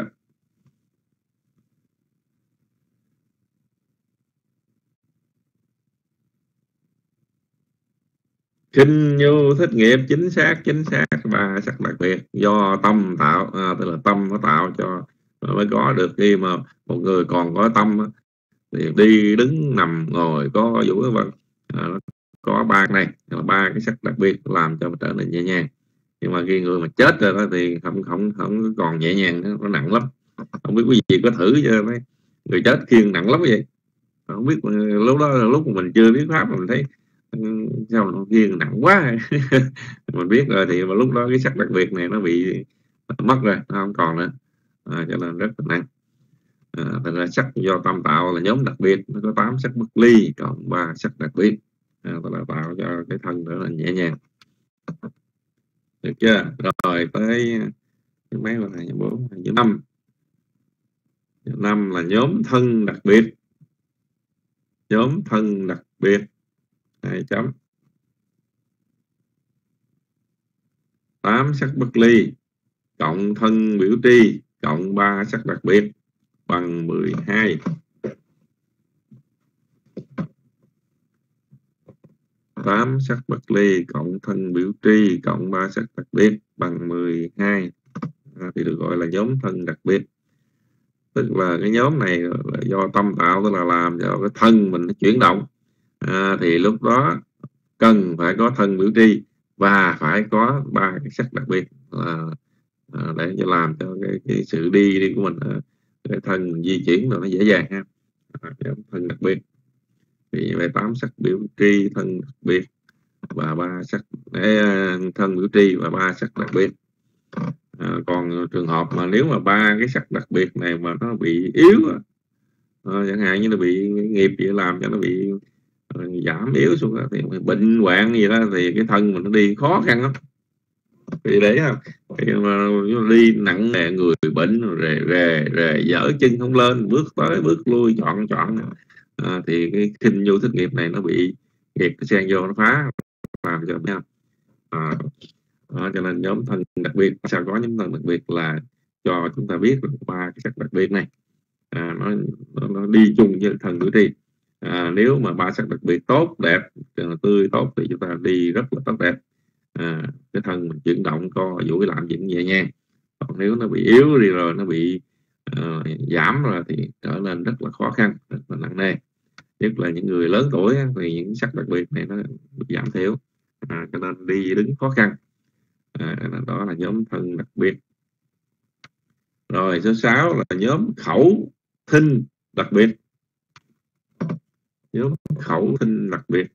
Speaker 2: Khinh nhu thích nghiệp chính xác, chính xác ba sắc đặc biệt do tâm tạo, à, tức là tâm nó tạo cho mới có được. Khi mà một người còn có tâm thì đi đứng nằm ngồi có vũ vân à, có ba cái này, ba cái sắc đặc biệt làm cho mình trở nên nhẹ nhàng. Nhưng mà khi người mà chết rồi đó thì không không không còn nhẹ nhàng nữa, nó nặng lắm. Không biết quý vị có thử cho mấy người chết khiêng nặng lắm vậy? Không biết lúc đó lúc mà mình chưa biết pháp mình thấy sao nó khiêng nặng quá. Mình biết rồi thì mà lúc đó cái sắc đặc biệt này nó bị mất rồi, nó không còn nữa, à, cho nên rất là nặng. À, thật ra sắc do tâm tạo là nhóm đặc biệt, nó có tám sắc bất ly cộng ba sắc đặc biệt, à, tức là tạo cho cái thân trở nên nhẹ nhàng. Được chưa? Rồi tới cái mấy là hai bốn, hai năm. Năm là nhóm thân đặc biệt. Nhóm thân đặc biệt hai chấm. Tám sắc bất ly cộng thân biểu tri cộng ba sắc đặc biệt bằng mười hai. Tám sắc bất ly cộng thân biểu tri cộng ba sắc đặc biệt bằng mười hai, à, thì được gọi là nhóm thân đặc biệt. Tức là cái nhóm này là do tâm tạo, tức là làm cho cái thân mình nó chuyển động, à, thì lúc đó cần phải có thân biểu tri và phải có ba cái sắc đặc biệt là à, để cho làm cho cái, cái sự đi đi của mình, à, cái thân mình di chuyển rồi nó dễ dàng ha. À, thân đặc biệt thì về tám sắc biểu tri, thân đặc biệt và ba sắc để, thân biểu tri và ba sắc đặc biệt. À, còn trường hợp mà nếu mà ba cái sắc đặc biệt này mà nó bị yếu, à, chẳng hạn như nó bị nghiệp gì làm cho nó bị uh, giảm yếu xuống đó, thì bệnh hoạn gì đó thì cái thân mình nó đi khó khăn lắm. Vì để thì mà đi nặng nề, người bệnh rề rề rề dở chân không lên, bước tới bước lui chọn chọn, à, thì cái khinh nhu thích nghiệp này nó bị nghiệp xen vô nó phá làm cho nhau. À, đó, cho nên nhóm thân đặc biệt, sao có nhóm thân đặc biệt là cho chúng ta biết ba cái sắc đặc biệt này, à, nó, nó nó đi chung với thân biểu tri. À, nếu mà ba sắc đặc biệt tốt đẹp, tươi tốt thì chúng ta đi rất là tốt đẹp, à, cái thân mình chuyển động co duỗi làm gì cũng nhẹ nhàng. Còn nếu nó bị yếu đi rồi, nó bị uh, giảm rồi thì trở nên rất là khó khăn, rất là nặng nề. Nhất là những người lớn tuổi thì những sắc đặc biệt này nó bị giảm thiểu, à, cho nên đi đứng khó khăn. à, đó là nhóm thân đặc biệt. Rồi số sáu là nhóm khẩu thinh đặc biệt. Nhóm khẩu thinh đặc biệt.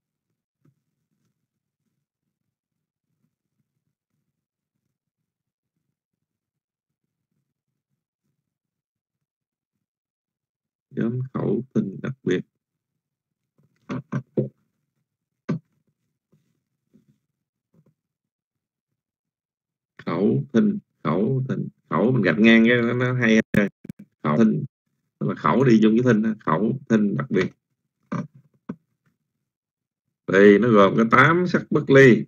Speaker 2: Nhóm khẩu thinh đặc biệt. Khẩu thinh, khẩu thinh, khẩu mình gạch ngang cái nó, nó hay. Khẩu thinh là khẩu đi chung với thinh, khẩu thinh đặc biệt. Thì nó gồm có tám sắc bất ly.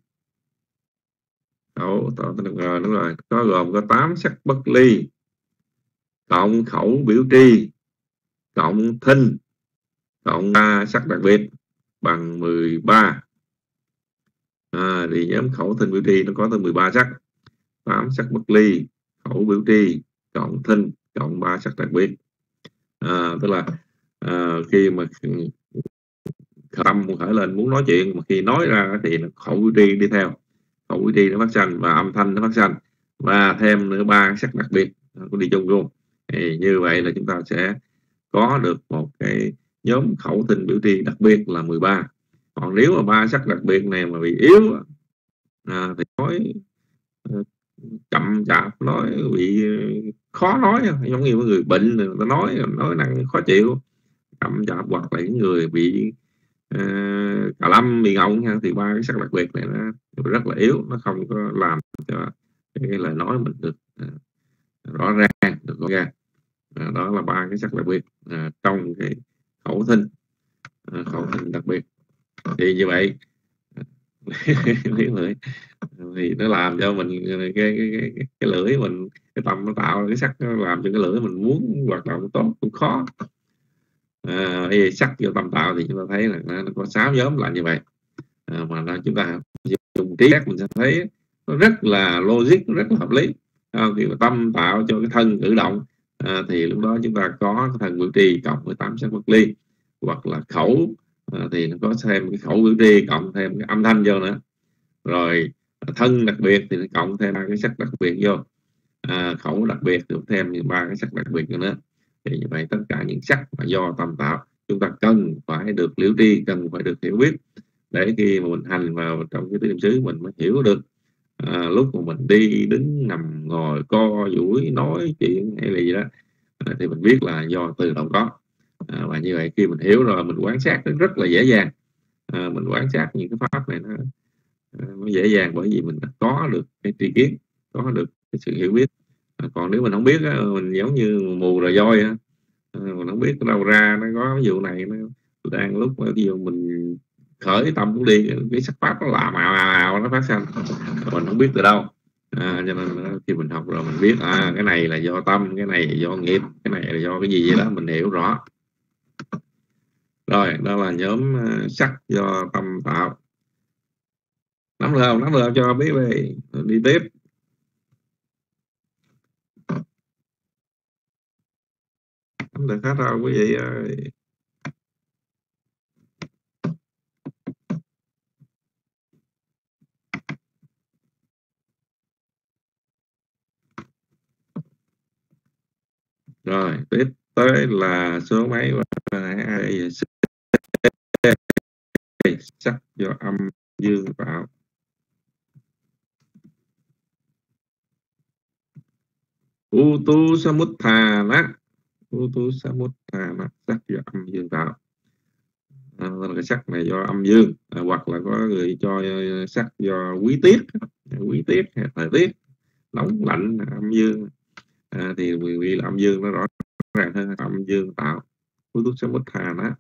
Speaker 2: Khẩu rồi đúng rồi, có gồm có tám sắc bất ly cộng khẩu biểu tri cộng thinh cộng ba sắc đặc biệt bằng mười ba. À, thì nhóm khẩu thinh biểu tri nó có tới mười ba sắc. Tám sắc bất ly, khẩu biểu tri cộng thinh cộng ba sắc đặc biệt. À, tức là à, khi mà tâm khởi lên muốn nói chuyện, mà khi nói ra thì khẩu biểu tri đi theo, khẩu biểu tri nó phát sanh và âm thanh nó phát sanh, và thêm nữa ba sắc đặc biệt nó đi chung luôn. Thì như vậy là chúng ta sẽ có được một cái nhóm khẩu thinh biểu tri đặc biệt là mười ba. Còn nếu mà ba sắc đặc biệt này mà bị yếu à, thì nói chậm chạp, nói bị khó nói, giống như người bệnh người ta nói nói năng khó chịu, chậm chạp, hoặc là những người bị uh, cà lâm, bị ngọng, thì ba cái sắc đặc biệt này nó rất là yếu, nó không có làm cho cái lời nói mình được uh, rõ ràng, được rõ ràng. À, đó là ba cái sắc đặc biệt à, trong cái khẩu thinh, à, khẩu thinh đặc biệt. Thì như vậy lưỡi thì nó làm cho mình cái cái, cái, cái, cái lưỡi mình, cái tâm nó tạo cái sắc, nó làm cho cái lưỡi mình muốn hoạt động tốt cũng khó. À, sắc vô tâm tạo thì chúng ta thấy là nó, nó có sáu nhóm là như vậy. À, mà nó, chúng ta dùng trí giác mình sẽ thấy nó rất là logic, rất là hợp lý. À, khi mà tâm tạo cho cái thân cử động, à, thì lúc đó chúng ta có cái thân biểu tri cộng với tám sắc bất ly, hoặc là khẩu à, thì nó có thêm cái khẩu biểu tri cộng thêm cái âm thanh vô nữa. Rồi thân đặc biệt thì nó cộng thêm ba cái sắc đặc biệt vô. À, khẩu đặc biệt thì thêm ba cái sắc đặc biệt nữa. Thì như vậy tất cả những sắc mà do tâm tạo chúng ta cần phải được liễu tri, cần phải được hiểu biết, để khi mà mình hành vào trong cái tứ niệm xứ mình mới hiểu được. À, lúc mà mình đi đứng nằm ngồi co duỗi nói chuyện hay là gì đó, à, thì mình biết là do từ đâu có. À, và như vậy khi mình hiểu rồi mình quan sát nó rất là dễ dàng. À, mình quan sát những cái pháp này nó, nó dễ dàng, bởi vì mình đã có được cái tri kiến, có được cái sự hiểu biết. À, còn nếu mình không biết á, mình giống như mù rồi voi á, à, mình không biết đâu ra nó có ví dụ này, nó đang lúc mà ví dụ mình khởi tâm cũng đi, cái sắc pháp nó làm ào ào nó phát sanh, mình không biết từ đâu. À, cho nên khi mình học rồi mình biết à, cái này là do tâm, cái này là do nghiệp, cái này là do cái gì vậy đó, mình hiểu rõ. Rồi đó là nhóm uh, sắc do tâm tạo. Nắm được không? Nắm được cho biết đi, đi tiếp. Nắm được hết rồi quý vị ơi. Rồi tiếp tới là số mấy ai sắc do âm dương tạo. Utu Samuthana, Utu Samuthana, sắc do âm dương tạo. À, cái sắc này do âm dương, à, hoặc là có người cho sắc do quý tiết, quý tiết hay thời tiết nóng lạnh âm dương. À, thì vì là âm dương nó rõ ràng hơn, âm dương tạo. Utu Samuthana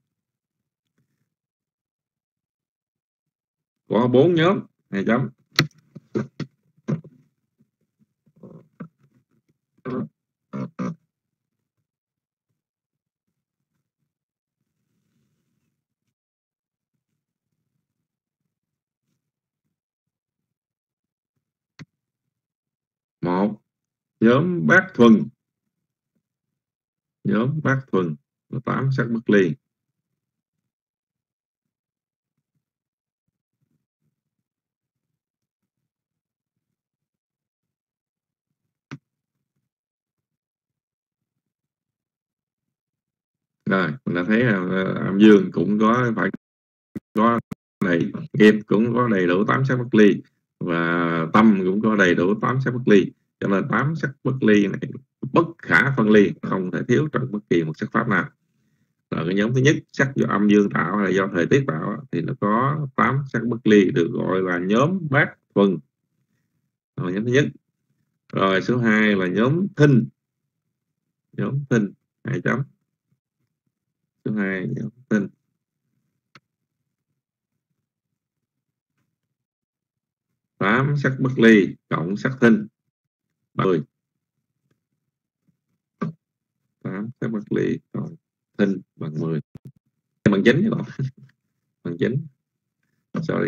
Speaker 2: có bốn nhóm, hai chấm. Một, nhóm bát thuần, nhóm bát thuần là tám sắc bất ly. Rồi mình đã thấy là âm dương cũng có phải có đầy nghiệp cũng có đầy đủ tám sắc bất ly, và tâm cũng có đầy đủ tám sắc bất ly, cho nên tám sắc bất ly này bất khả phân ly, không thể thiếu trong bất kỳ một sắc pháp nào. Rồi cái nhóm thứ nhất, sắc do âm dương tạo hay là do thời tiết tạo, thì nó có tám sắc bất ly, được gọi là nhóm bát thuần. Rồi nhóm thứ nhất. Rồi số hai là nhóm thinh, nhóm thinh hai chấm. Số hai nhóm thinh. Tám sắc bất ly cộng sắc thinh mười. Tám sắc bất ly cộng thinh bằng mười, bằng chín chứ còn bằng chín. Sorry.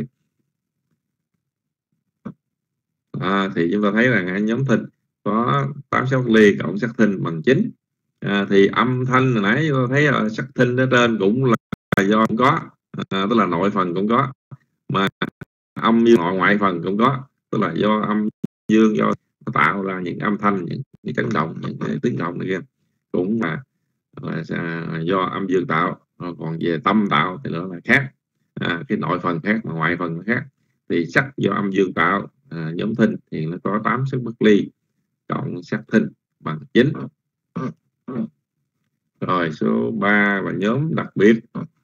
Speaker 2: À, thì chúng ta thấy là nhóm thinh có tám sắc bất ly cộng sắc thinh bằng chín. À, thì âm thanh hồi nãy chúng ta thấy là sắc thinh ở trên cũng là, là do cũng có, à, tức là nội phần cũng có, mà âm dương nội ngoại phần cũng có, tức là do âm dương do tạo ra những âm thanh, những, những chấn động, những cái tiếng động này kia cũng là, là, là do âm dương tạo. Còn về tâm tạo thì nữa là khác, à, cái nội phần khác mà ngoại phần khác. Thì sắc do âm dương tạo, à, nhóm thinh thì nó có tám sắc bất ly cộng sắc thinh bằng chín. Rồi số ba là nhóm đặc biệt.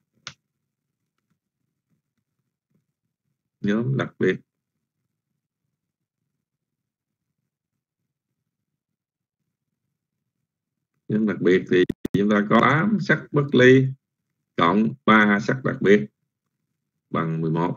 Speaker 2: Nhóm đặc biệt. Nhóm đặc biệt thì chúng ta có tám sắc bất ly cộng ba sắc đặc biệt bằng mười một.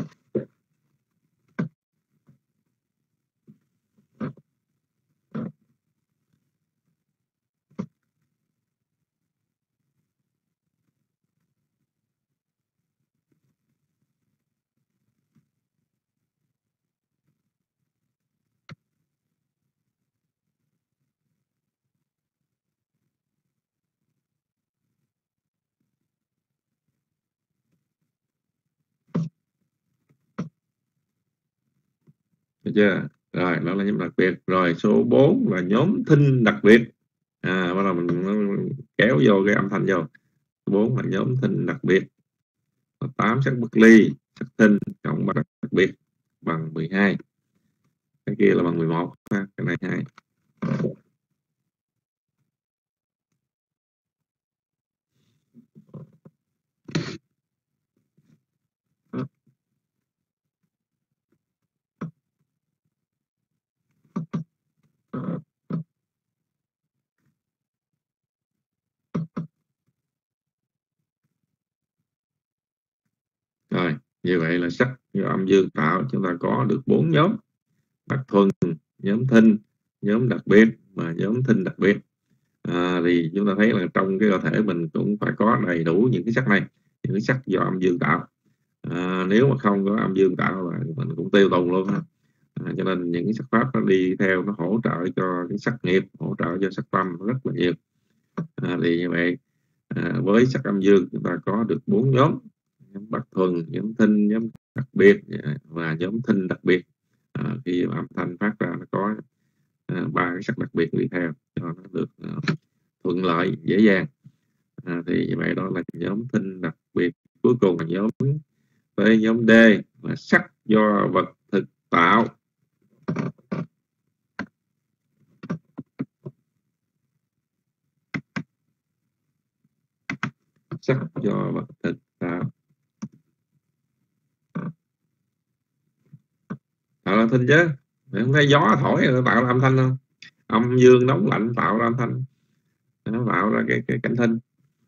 Speaker 2: Được chưa? Rồi đó là nhóm đặc biệt. Rồi số bốn là nhóm thinh đặc biệt. À, bắt đầu mình, mình kéo vô cái âm thanh vô. Số bốn là nhóm thinh đặc biệt. tám sắc bất ly, sắc thinh cộng ba đặc biệt bằng mười hai. Cái kia là bằng mười một, cái này hai. Rồi, như vậy là sắc do âm dương tạo chúng ta có được bốn nhóm: bát thuần, nhóm thinh, nhóm đặc biệt và nhóm thinh đặc biệt. À, thì chúng ta thấy là trong cái cơ thể mình cũng phải có đầy đủ những cái sắc này, những cái sắc do âm dương tạo. À, nếu mà không có âm dương tạo là mình cũng tiêu tùng luôn. À, cho nên những cái sắc pháp nó đi theo, nó hỗ trợ cho cái sắc nghiệp, hỗ trợ cho sắc tâm rất là nhiều. À, thì như vậy, à, với sắc âm dương chúng ta có được bốn nhóm: nhóm bát thuần, nhóm thinh, nhóm đặc biệt và nhóm thinh đặc biệt. À, khi âm thanh phát ra nó có ba à, cái sắc đặc biệt đi theo cho nó được à, thuận lợi, dễ dàng. À, thì như vậy đó là nhóm thinh đặc biệt. Cuối cùng là nhóm với nhóm D là sắc do vật thực tạo. Sắc do vật thực tạo. Tạo ra âm thanh chứ. Mày không thấy gió thổi nó tạo ra âm thanh không? Âm dương nóng lạnh tạo ra âm thanh, nó tạo ra cái cái cảnh thinh.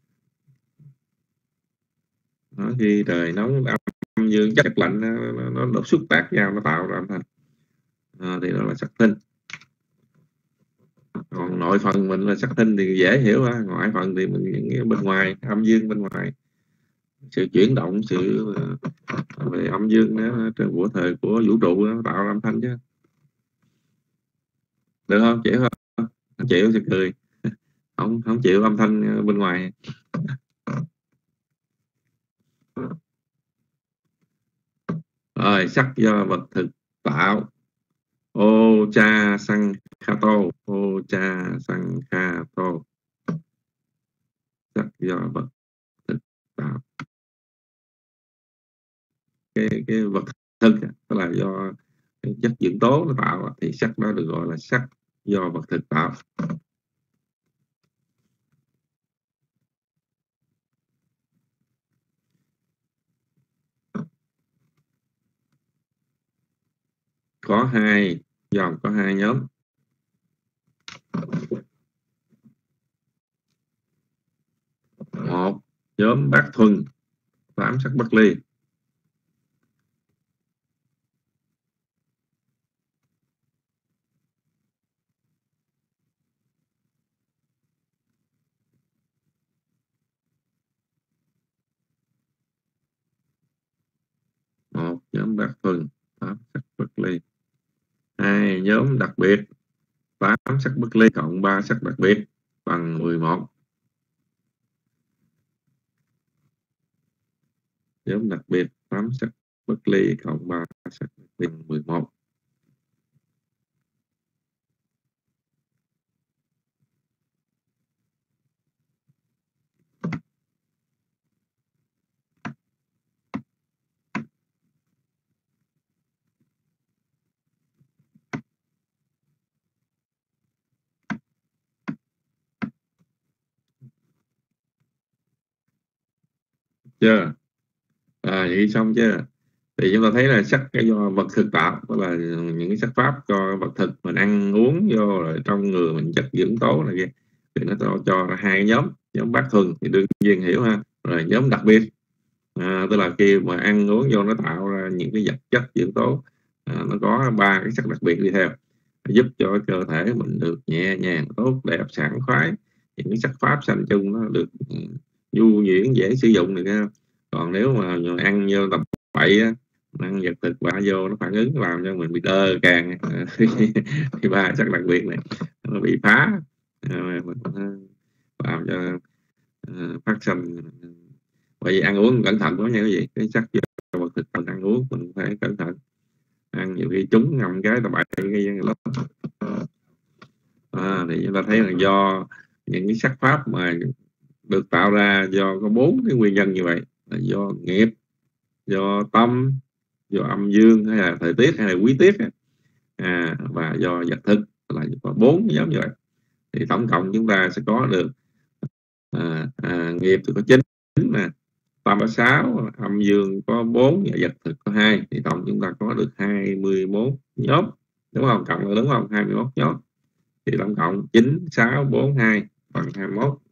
Speaker 2: Đó, khi trời nóng âm dương chất lạnh nó, nó, nó xuất tác nhau, nó tạo ra âm thanh. À, thì đó là sắc thinh. Còn nội phần mình là sắc thinh thì dễ hiểu ha. Ngoại phần thì mình những bên ngoài, âm dương bên ngoài, sự chuyển động, sự về âm dương đó, của thời của vũ trụ nó tạo ra âm thanh chứ. Được không? Chịu không? Không chịu sẽ cười. Không không chịu âm thanh bên ngoài. Rồi, sắc do vật thực tạo. Ô cha sang kha tô, ô cha sang kha tô. Sắc do do vật thực tạo. Cái cái vật thực tức là do cái chất dưỡng tố nó tạo, thì sắc đó được gọi là sắc do vật thực tạo. Có hai dòng, có hai nhóm. Một nhóm bát thuần, tám sắc bất ly. Một nhóm bát thuần, tám sắc bất ly. Hai nhóm đặc biệt, tám sắc bất ly cộng ba sắc đặc biệt bằng mười một. Nhóm đặc biệt tám sắc bất ly cộng ba sắc đặc biệt bằng mười một. Chưa? À, vậy xong chưa? Thì chúng ta thấy là sắc cái do vật thực tạo, đó là những cái sắc pháp cho vật thực mình ăn uống vô rồi trong người mình chất dưỡng tố này kia, thì nó cho, cho ra hai nhóm. Nhóm bát thuần thì đương nhiên hiểu ha, rồi nhóm đặc biệt, à, tức là khi mà ăn uống vô nó tạo ra những cái vật chất dưỡng tố, à, nó có ba cái sắc đặc biệt đi theo, giúp cho cơ thể mình được nhẹ nhàng, tốt đẹp, sảng khoái. Những cái sắc pháp sanh chung nó được nhu nhuyễn, dễ sử dụng này kia. Còn nếu mà ăn vô tập bậy á, ăn vật thực bạ vô nó phản ứng làm cho mình bị đơ càng thì ba sắc đặc biệt này nó bị phá, mình làm cho uh, phát sinh. Bởi vì ăn uống cẩn thận quá nha quý vị, cái sắc do vật thực mình ăn uống mình phải cẩn thận. Ăn nhiều khi trúng ngầm cái tập bậy cái lắm. À, thì chúng ta thấy là do những cái sắc pháp mà được tạo ra do có bốn cái nguyên nhân như vậy, là do nghiệp, do tâm, do âm dương hay là thời tiết hay là quý tiết, à, và do vật thực, là có bốn nhóm như vậy. Thì tổng cộng chúng ta sẽ có được à, à, nghiệp thì có chín nè, tâm có sáu, âm dương có bốn và vật thực có hai, thì tổng chúng ta có được hai mươi mốt nhóm, đúng không? Cộng là đúng không? hai mươi mốt nhóm. Thì tổng cộng chín, sáu, bốn, hai bằng hai mươi mốt.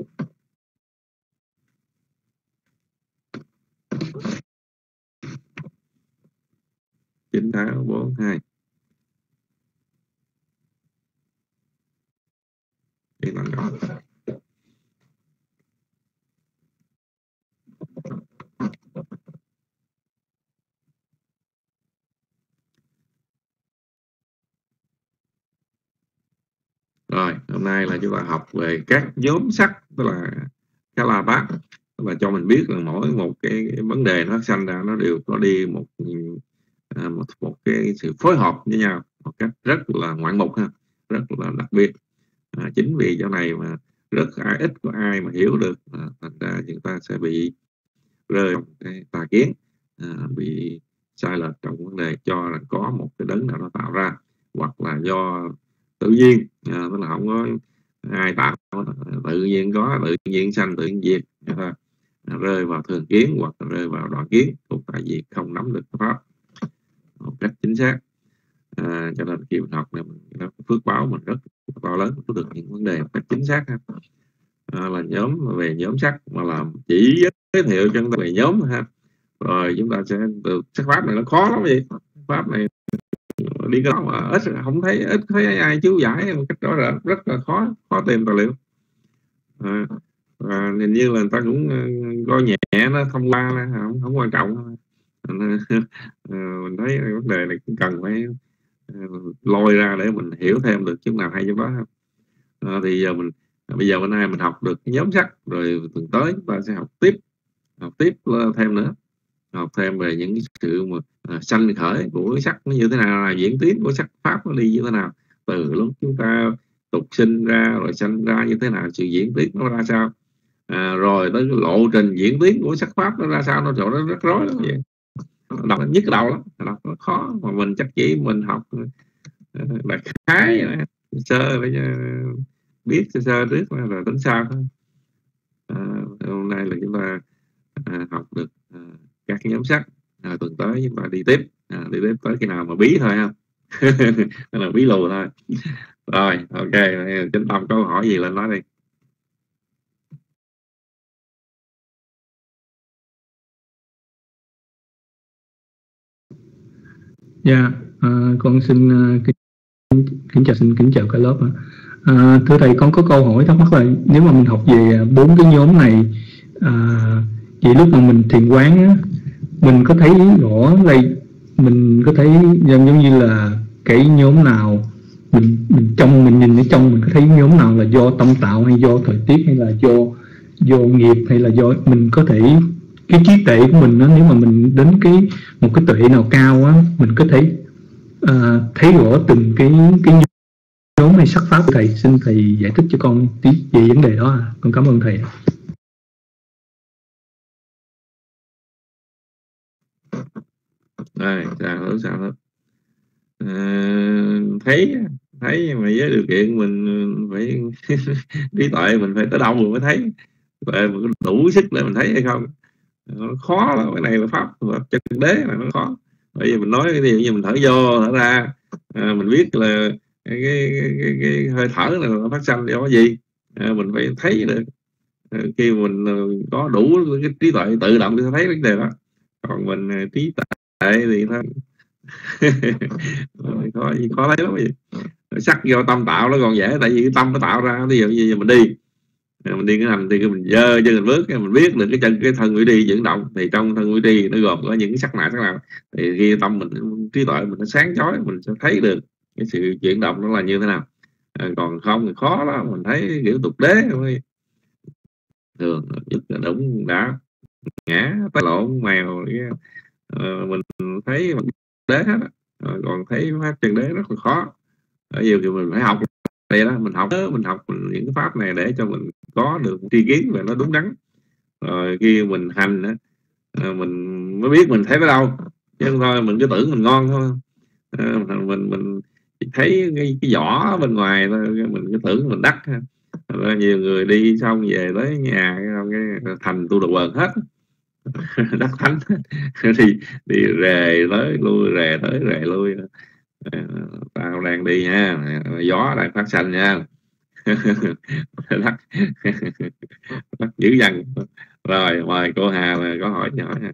Speaker 2: chín, sáu, bốn, hai. Thì bằng đó. Rồi, hôm nay là chúng ta học về các nhóm sắc, tức là cái là bát, tức là cho mình biết là mỗi một cái, cái vấn đề nó phát sinh ra nó đều có đi một một, một cái sự phối hợp với nhau một cách rất là ngoạn mục ha, rất là đặc biệt. À, chính vì chỗ này mà rất ai ít có ai mà hiểu được, à, thành ra chúng ta sẽ bị rơi trong cái tà kiến, à, bị sai lệch trong vấn đề cho là có một cái đấng nào nó tạo ra, hoặc là do tự nhiên, à, tức là không có ai tạo, tự nhiên có, tự nhiên sanh, tự nhiên diệt, à, rơi vào thường kiến hoặc là rơi vào đoạn kiến, thuộc tại vì không nắm được pháp một cách chính xác. À, cho nên khi mình học này mình nó phước báo mình rất to lớn, có được những vấn đề một cách chính xác ha. À, là nhóm về nhóm sắc mà làm chỉ giới thiệu cho chúng ta về nhóm ha, rồi chúng ta sẽ được sắc pháp này nó khó lắm vậy. Pháp này đi cái đó mà ít không thấy ít thấy ai chú giải một cách rõ ràng, rất là khó khó tìm tài liệu. À, và hình như là người ta cũng coi nhẹ nó, thông qua không, không quan trọng. À, mình thấy vấn đề này cũng cần phải lôi ra để mình hiểu thêm được chút nào hay trong đó. À, thì giờ mình bây giờ bữa nay mình học được cái nhóm sắc, rồi tuần tới chúng ta sẽ học tiếp học tiếp thêm nữa, học thêm về những cái sự mà à, sanh khởi của cái sắc nó như thế nào, là diễn tiến của sắc pháp nó đi như thế nào, từ lúc chúng ta tục sinh ra rồi sanh ra như thế nào, sự diễn tiến nó ra sao. à, rồi tới cái lộ trình diễn tiến của sắc pháp nó ra sao, nó chỗ nó rất rối lắm vậy. Đọc nhức đầu lắm, đọc nó khó, mà mình chắc chỉ mình học đại khái sơ để biết sơ sơ trước là tính sao thôi. À, hôm nay là chúng ta à, học được à, các cái nhóm sắc. À, tuần tới chúng ta đi tiếp, à, đi tiếp tới khi nào mà bí thôi ha. Là bí lùi thôi. Rồi ok, Chánh Tâm có hỏi gì lên nói đi.
Speaker 6: Dạ, yeah, uh, con xin uh, kính, kính chào xin kính chào cả lớp. Uh, thưa thầy, con có câu hỏi thắc mắc là nếu mà mình học về bốn cái nhóm này, uh, vậy lúc mà mình thiền quán á, mình có thấy rõ đây, mình có thấy giống giống như là cái nhóm nào mình mình trong mình nhìn ở trong mình có thấy nhóm nào là do tâm tạo hay do thời tiết hay là do do nghiệp hay là do mình có thể cái trí tuệ của mình đó, nếu mà mình đến cái một cái tuệ nào cao á, mình có thể uh, thấy rõ từng cái cái nhóm hay sắc pháp của thầy. Xin thầy giải thích cho con tí về vấn đề đó. Con cảm ơn thầy.
Speaker 2: Rồi sao nữa sao nữa à, thấy thấy mà với điều kiện mình phải trí tuệ mình phải tới đâu mình mới thấy, tuệ mình có đủ sức để mình thấy hay không. Nó khó lắm, cái này là pháp chân đế là nó khó. Bởi vì mình nói cái điều như mình thở vô thở ra, à, mình biết là cái, cái, cái, cái hơi thở này nó phát sinh do cái gì, à, mình phải thấy được. À, khi mình có đủ cái trí tuệ tự động thì thấy vấn đề đó. Còn mình trí tuệ thì nó khó khó thấy lắm vậy. Sắc do tâm tạo nó còn dễ, tại vì cái tâm nó tạo ra. Ví dụ như mình đi mình đi cái hành thì mình dơ chân mình bước, mình biết được cái chân cái thân vị đi chuyển động, thì trong thân vị đi nó gồm có những cái sắc nào sắc nào, thì khi tâm mình trí tuệ mình nó sáng chói, mình sẽ thấy được cái sự chuyển động nó là như thế nào. À, còn không thì khó đó, mình thấy kiểu tục đế thôi. Thường đúng đã ngã tay lộn mèo, uh, mình thấy đế hết. Uh, còn thấy pháp chân đế rất là khó. Ở nhiều thì mình phải học đây đó, mình học mình học mình, những cái pháp này để cho mình có được tri kiến về nó đúng đắn. Rồi khi mình hành á, mình mới biết mình thấy tới đâu, chứ không thôi mình cứ tưởng mình ngon thôi. À, mình mình thấy cái, cái vỏ bên ngoài thôi, mình cứ tưởng mình đắc. Rồi nhiều người đi xong về tới nhà cái thành tu đồ quần hết. Đắc thánh thì đi rề tới lui rề tới rề lui. À, tao đang đi nha, gió đang phát xanh nha. Đắc, đắc dữ dằn. Rồi mời cô Hà là có hỏi gì hỏi ha.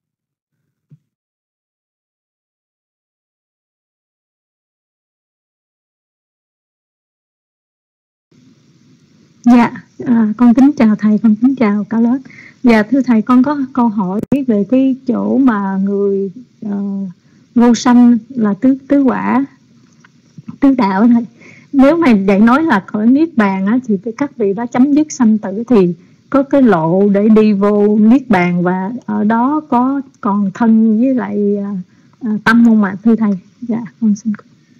Speaker 9: Dạ, à, con kính chào thầy, con kính chào cả lớp. Dạ thưa thầy, con có câu hỏi về cái chỗ mà người uh, vô sanh là tứ tứ quả tứ đạo thầy. Nếu mà để nói là khỏi niết bàn á, thì các vị đó chấm dứt sanh tử thì có cái lộ để đi vô niết bàn, và ở đó có còn thân với lại uh, tâm không ạ thưa thầy? Dạ con xin.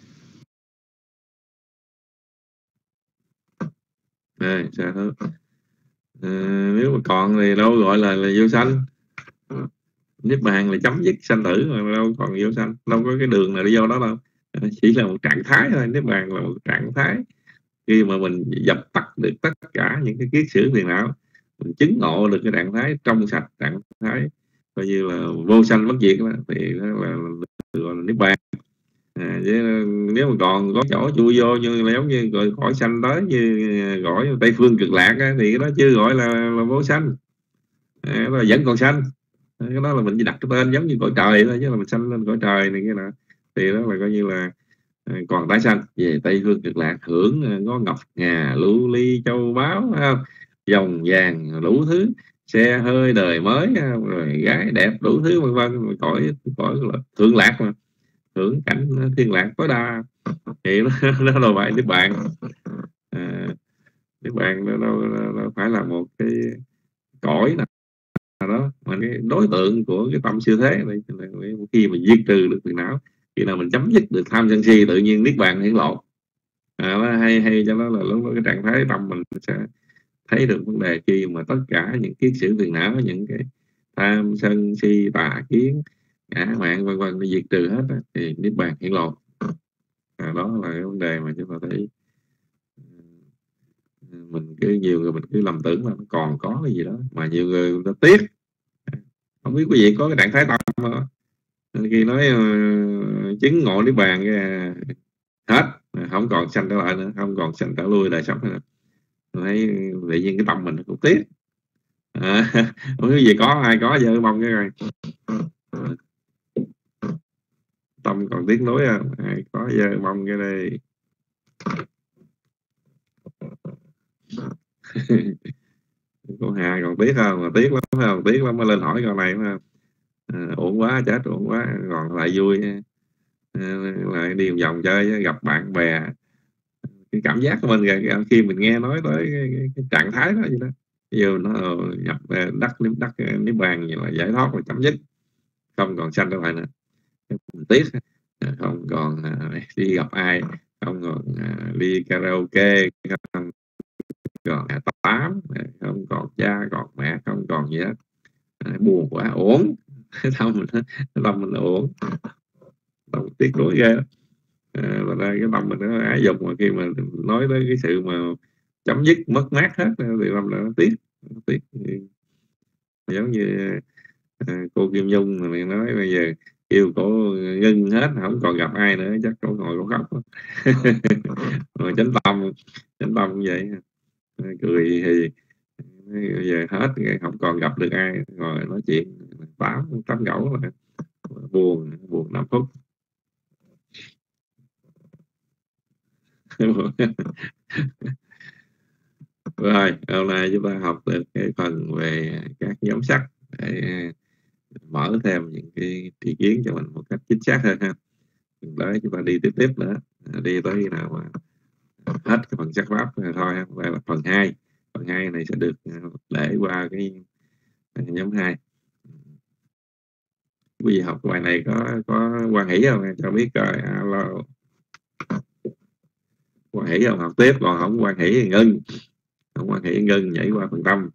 Speaker 2: À, sao thôi. À, nếu mà còn thì đâu gọi là là vô sanh. Niết bàn là chấm dứt sanh tử mà đâu còn vô sanh, đâu có cái đường nào đi vô đó đâu. À, chỉ là một trạng thái thôi. Niết bàn là một trạng thái khi mà mình dập tắt được tất cả những cái kiết sử phiền não, mình chứng ngộ được cái trạng thái trong sạch, trạng thái coi như là vô sanh bất diệt đó, thì đó là gọi là niết bàn. À, nếu mà còn có chỗ chui vô như là giống như gọi khỏi sanh tới như gọi Tây Phương Cực Lạc á, thì cái đó chưa gọi là, là vô sanh. À, đó là vẫn còn sanh. À, cái đó là mình chỉ đặt cái tên giống như cõi trời thôi, chứ là mình sanh lên cõi trời này kia nọ, thì đó là coi như là à, còn tái sanh về Tây Phương Cực Lạc, hưởng à, ngó ngọc ngà lưu ly châu báu, không? Dòng vàng đủ thứ, xe hơi đời mới, rồi gái đẹp đủ thứ vân vân, cõi cõi thượng lạc mà, hưởng cảnh thiên lạc tối đa, thì nó nó đâu phải niết bàn. À, niết bàn nó, nó, nó, nó phải là một cái cõi nào đó mà cái đối tượng của cái tâm siêu thế này, khi mà diệt trừ được phiền não, khi nào mình chấm dứt được tham sân si, tự nhiên niết bàn hiển lộ. À, nó hay hay cho nó là lúc đó cái trạng thái tâm mình sẽ thấy được vấn đề khi mà tất cả những cái sự phiền não, những cái tham sân si tà kiến ngã mạn vân vân nó diệt trừ hết á, thì niết bàn hiển lộ. À, đó là cái vấn đề mà chúng ta thấy mình cứ nhiều người mình cứ lầm tưởng là nó còn có cái gì đó, mà nhiều người, người ta tiếc. Không biết quý vị có cái trạng thái tâm không? Khi nói uh, chứng ngộ niết bàn cái hết, không còn sanh trở lại nữa, không còn sanh trở lui đời sống nữa, thấy tự nhiên cái tâm mình cũng tiếc. À, không biết gì có ai có giờ mong cái rồi tâm còn tiếc nuối không? Ai có giờ mong cái đây. Cô Hà còn tiếc không? Mà tiếc lắm không? Tiếc lắm mới lên hỏi câu này phải không? À, ổn quá, chết ổn quá, còn lại vui, à, lại đi vòng chơi gặp bạn bè. Cái cảm giác của mình khi mình nghe nói tới cái, cái, cái trạng thái đó vậy đó, giờ nó nhập đắc đắc niết bàn như là giải thoát và chấm dứt, không còn sanh trở lại nữa. Mình tiếc, không còn đi gặp ai, không còn đi karaoke, không còn tám, không còn cha còn mẹ, không còn gì hết. Buồn quá, ổn. Tâm mình, tâm mình ổn, tâm tiếc nuối ghê. À, và đây cái tâm mình nó ái dục, mà khi mà nói tới cái sự mà chấm dứt mất mát hết thì tâm là nó tiếc, nó tiếc. Giống như à, cô Kim Nhung mà nói bây giờ yêu cổ ngưng hết, không còn gặp ai nữa, chắc cổ ngồi cổ khóc. Rồi chánh tâm, chánh tâm cũng vậy, cười thì bây giờ hết, không còn gặp được ai, ngồi nói chuyện tám tám gẫu là buồn, buồn năm phút. Rồi hôm nay chúng ta học được cái phần về các nhóm sắc để mở thêm những cái ý kiến cho mình một cách chính xác hơn ha. Đấy, chúng ta đi tiếp tiếp nữa, đi tới khi nào mà hết cái phần sắc pháp thôi. Đây là phần hai. Phần hai này sẽ được để qua cái nhóm hai. Quý vị học bài này có có quan hỷ không? Cho biết coi. Alo. Quan hỷ không? Học tiếp, còn không quan hỷ thì ngưng. Không quan hỷ ngưng, nhảy qua phần tâm.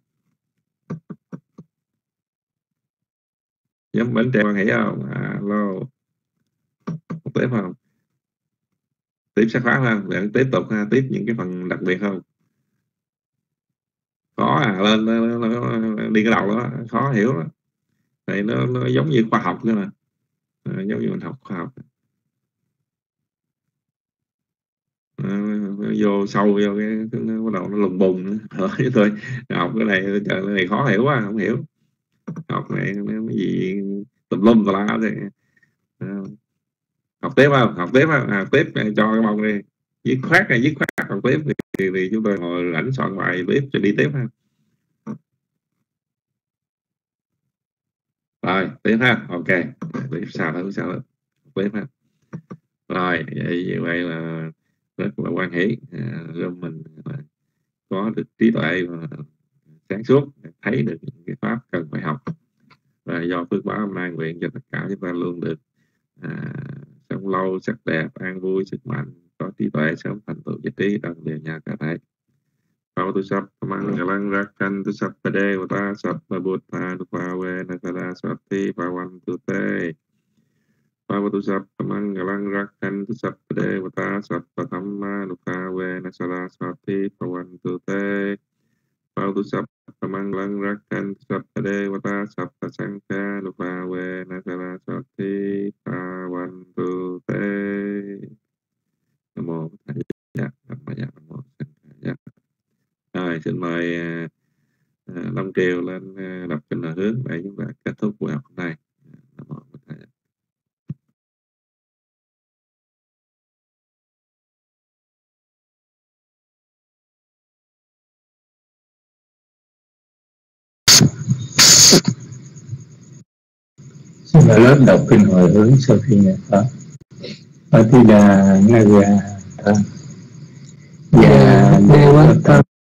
Speaker 2: Nhóm Bến Tre quan hỷ không? Alo. Học tiếp không? Tiếp sắc pháp không? Để tiếp tục ha, tiếp những cái phần đặc biệt không? Khó à, lên nó, nó, nó đi cái đầu đó, khó hiểu đó. Tại nó, nó giống như khoa học nữa mà. À, giống như mình học khoa học. À, vô sâu vô cái, cái nó bắt đầu nó lùng bùng nữa. Thôi học cái này trời, cái này khó hiểu quá, không hiểu. Học này nó cái gì tùm lum tùm la thì à, học tiếp không? Học tiếp không? À, tiếp cho cái bông đi. Dứt khoát hay dứt khoát học tiếp thì, thì chúng tôi ngồi rảnh soạn bài tiếp cho đi tiếp ha. Rồi tiếp ha, ok, tiếp sao đó, sao đó, tiếp ha. Rồi vậy, như vậy là rất là quan hỷ, à, mình có được trí tuệ và sáng suốt, thấy được những cái pháp cần phải học. Và do phước báo hôm nay nguyện cho tất cả chúng ta luôn được à, sống lâu, sắc đẹp, an vui, sức mạnh, có trí tuệ, sớm thành tựu giá trí đồng đều nhà cả thể. Phao tu sắp mang galang rakan tu sắp pade vata sắp butta nupa ve nasada swati pawan tu te. Phao tu sắp mang galang rakan tu sắp pade vata sắp patamma nupa ve nasada swati pawan tu te. Phao tu sắp mang galang rakan tu sắp pade vata sắp pasangka nupa ve nasada swati pawan tu te. Nam mô Thầy Giác, Nam mô Giác, Nam mô Giác. Rồi, xin mời uh, Long Triều lên uh, đọc kinh Hồi Hướng để chúng ta kết thúc buổi học hôm nay. Nam mô Thầy Giác.
Speaker 1: Xin mời lớp đọc kinh Hồi Hướng sau khi nghe pháp. Atida Ngaya Tha Ya Devata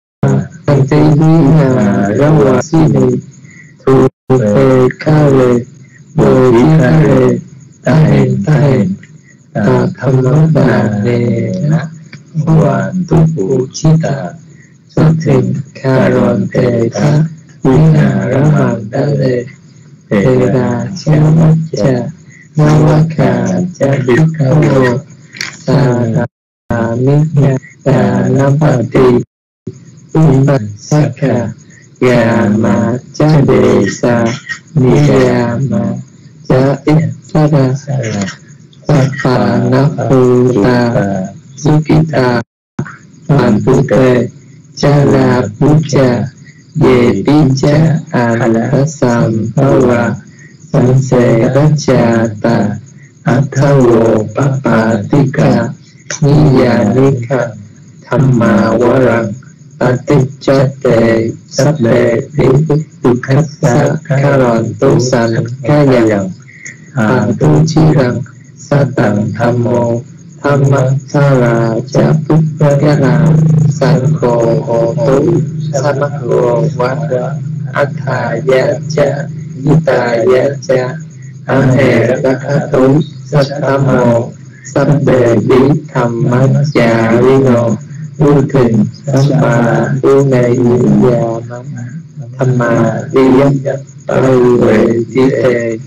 Speaker 1: Antehina Rawasini Thu Phê Kale Bồ Ý Kale Ta Hên Ta Hên Ta Tham Đà Nê Na Hoàn Tu Phụ Chi Ta
Speaker 4: Sát thịnh kha ròn tề tha Quý hà ra màn đa đề Tề đà cha mắt cha Na wa kha cha bích khá vô Sa đà mi đà nam bà tì Upa sát kha Gà ma cha đề sa Ni gà ma cha ít cha đà Sapa na phu ta Sukita Hoàn Phu Tê Cha La Phu Cha Ye Pi Cha Ala Sam Bhava San Se Racha Ta Athawo Papa Tika Niya Nika Thamma Warang Patichate Sabbe Dukhatsa Karan Tu San Kayang An Tu Chi Rang Satang Thammo Thamma Sara Cha Pukkara Sankho Ho Tu Samakho Vada Atha Ya Cha Ita Ya Cha Ahe Rakatu Sattamo Sabbe Di Thamma Cha Rino U Thình Sampa U Này Già Thamma Di Yap Tâu Huệ Chi Thề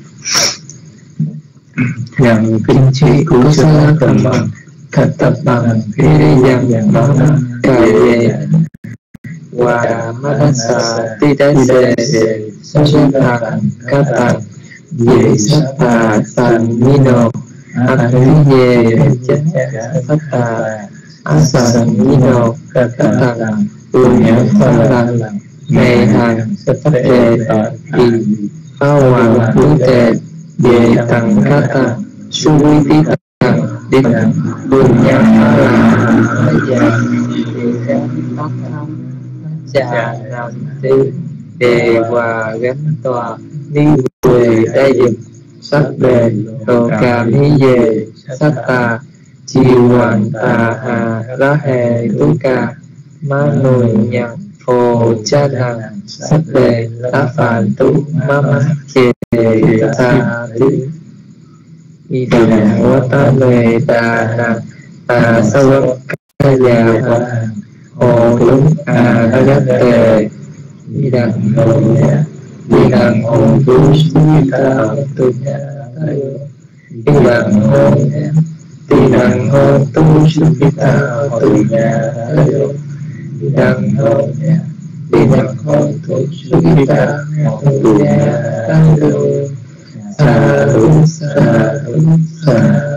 Speaker 4: Rằng kinh trí của sa tầm bằng thật tập bằng khi dần bằng cài về và manasa ti đa se sa tạng ca tạng về sát tà san nino Athiye chất sát tà asan nino ca tạng punya phalang ngày hàng sát tề thì phao hoàng quý tề về tầng ca tạng su vi tí tầng đi tầng buồn nhạc là già để phát thông trà làm ti đề hòa gánh tòa đi về đây dùm sắc đề đồ cà mi về sắc tà chi hoàn tà hà ra hề tú ca ma nùi nhạc phồ cha nàng sắc đề tá phản tú ma ma chê tà đi Idam watame dana ta sawakaya wa Om Adagate Idam Hoya Idam Om Tushita Tunya Idam Hoya Idam Om Tushita Tunya Idam Hoya Idam Om Tushita Tunya Sadhu, sadhu, sadhu.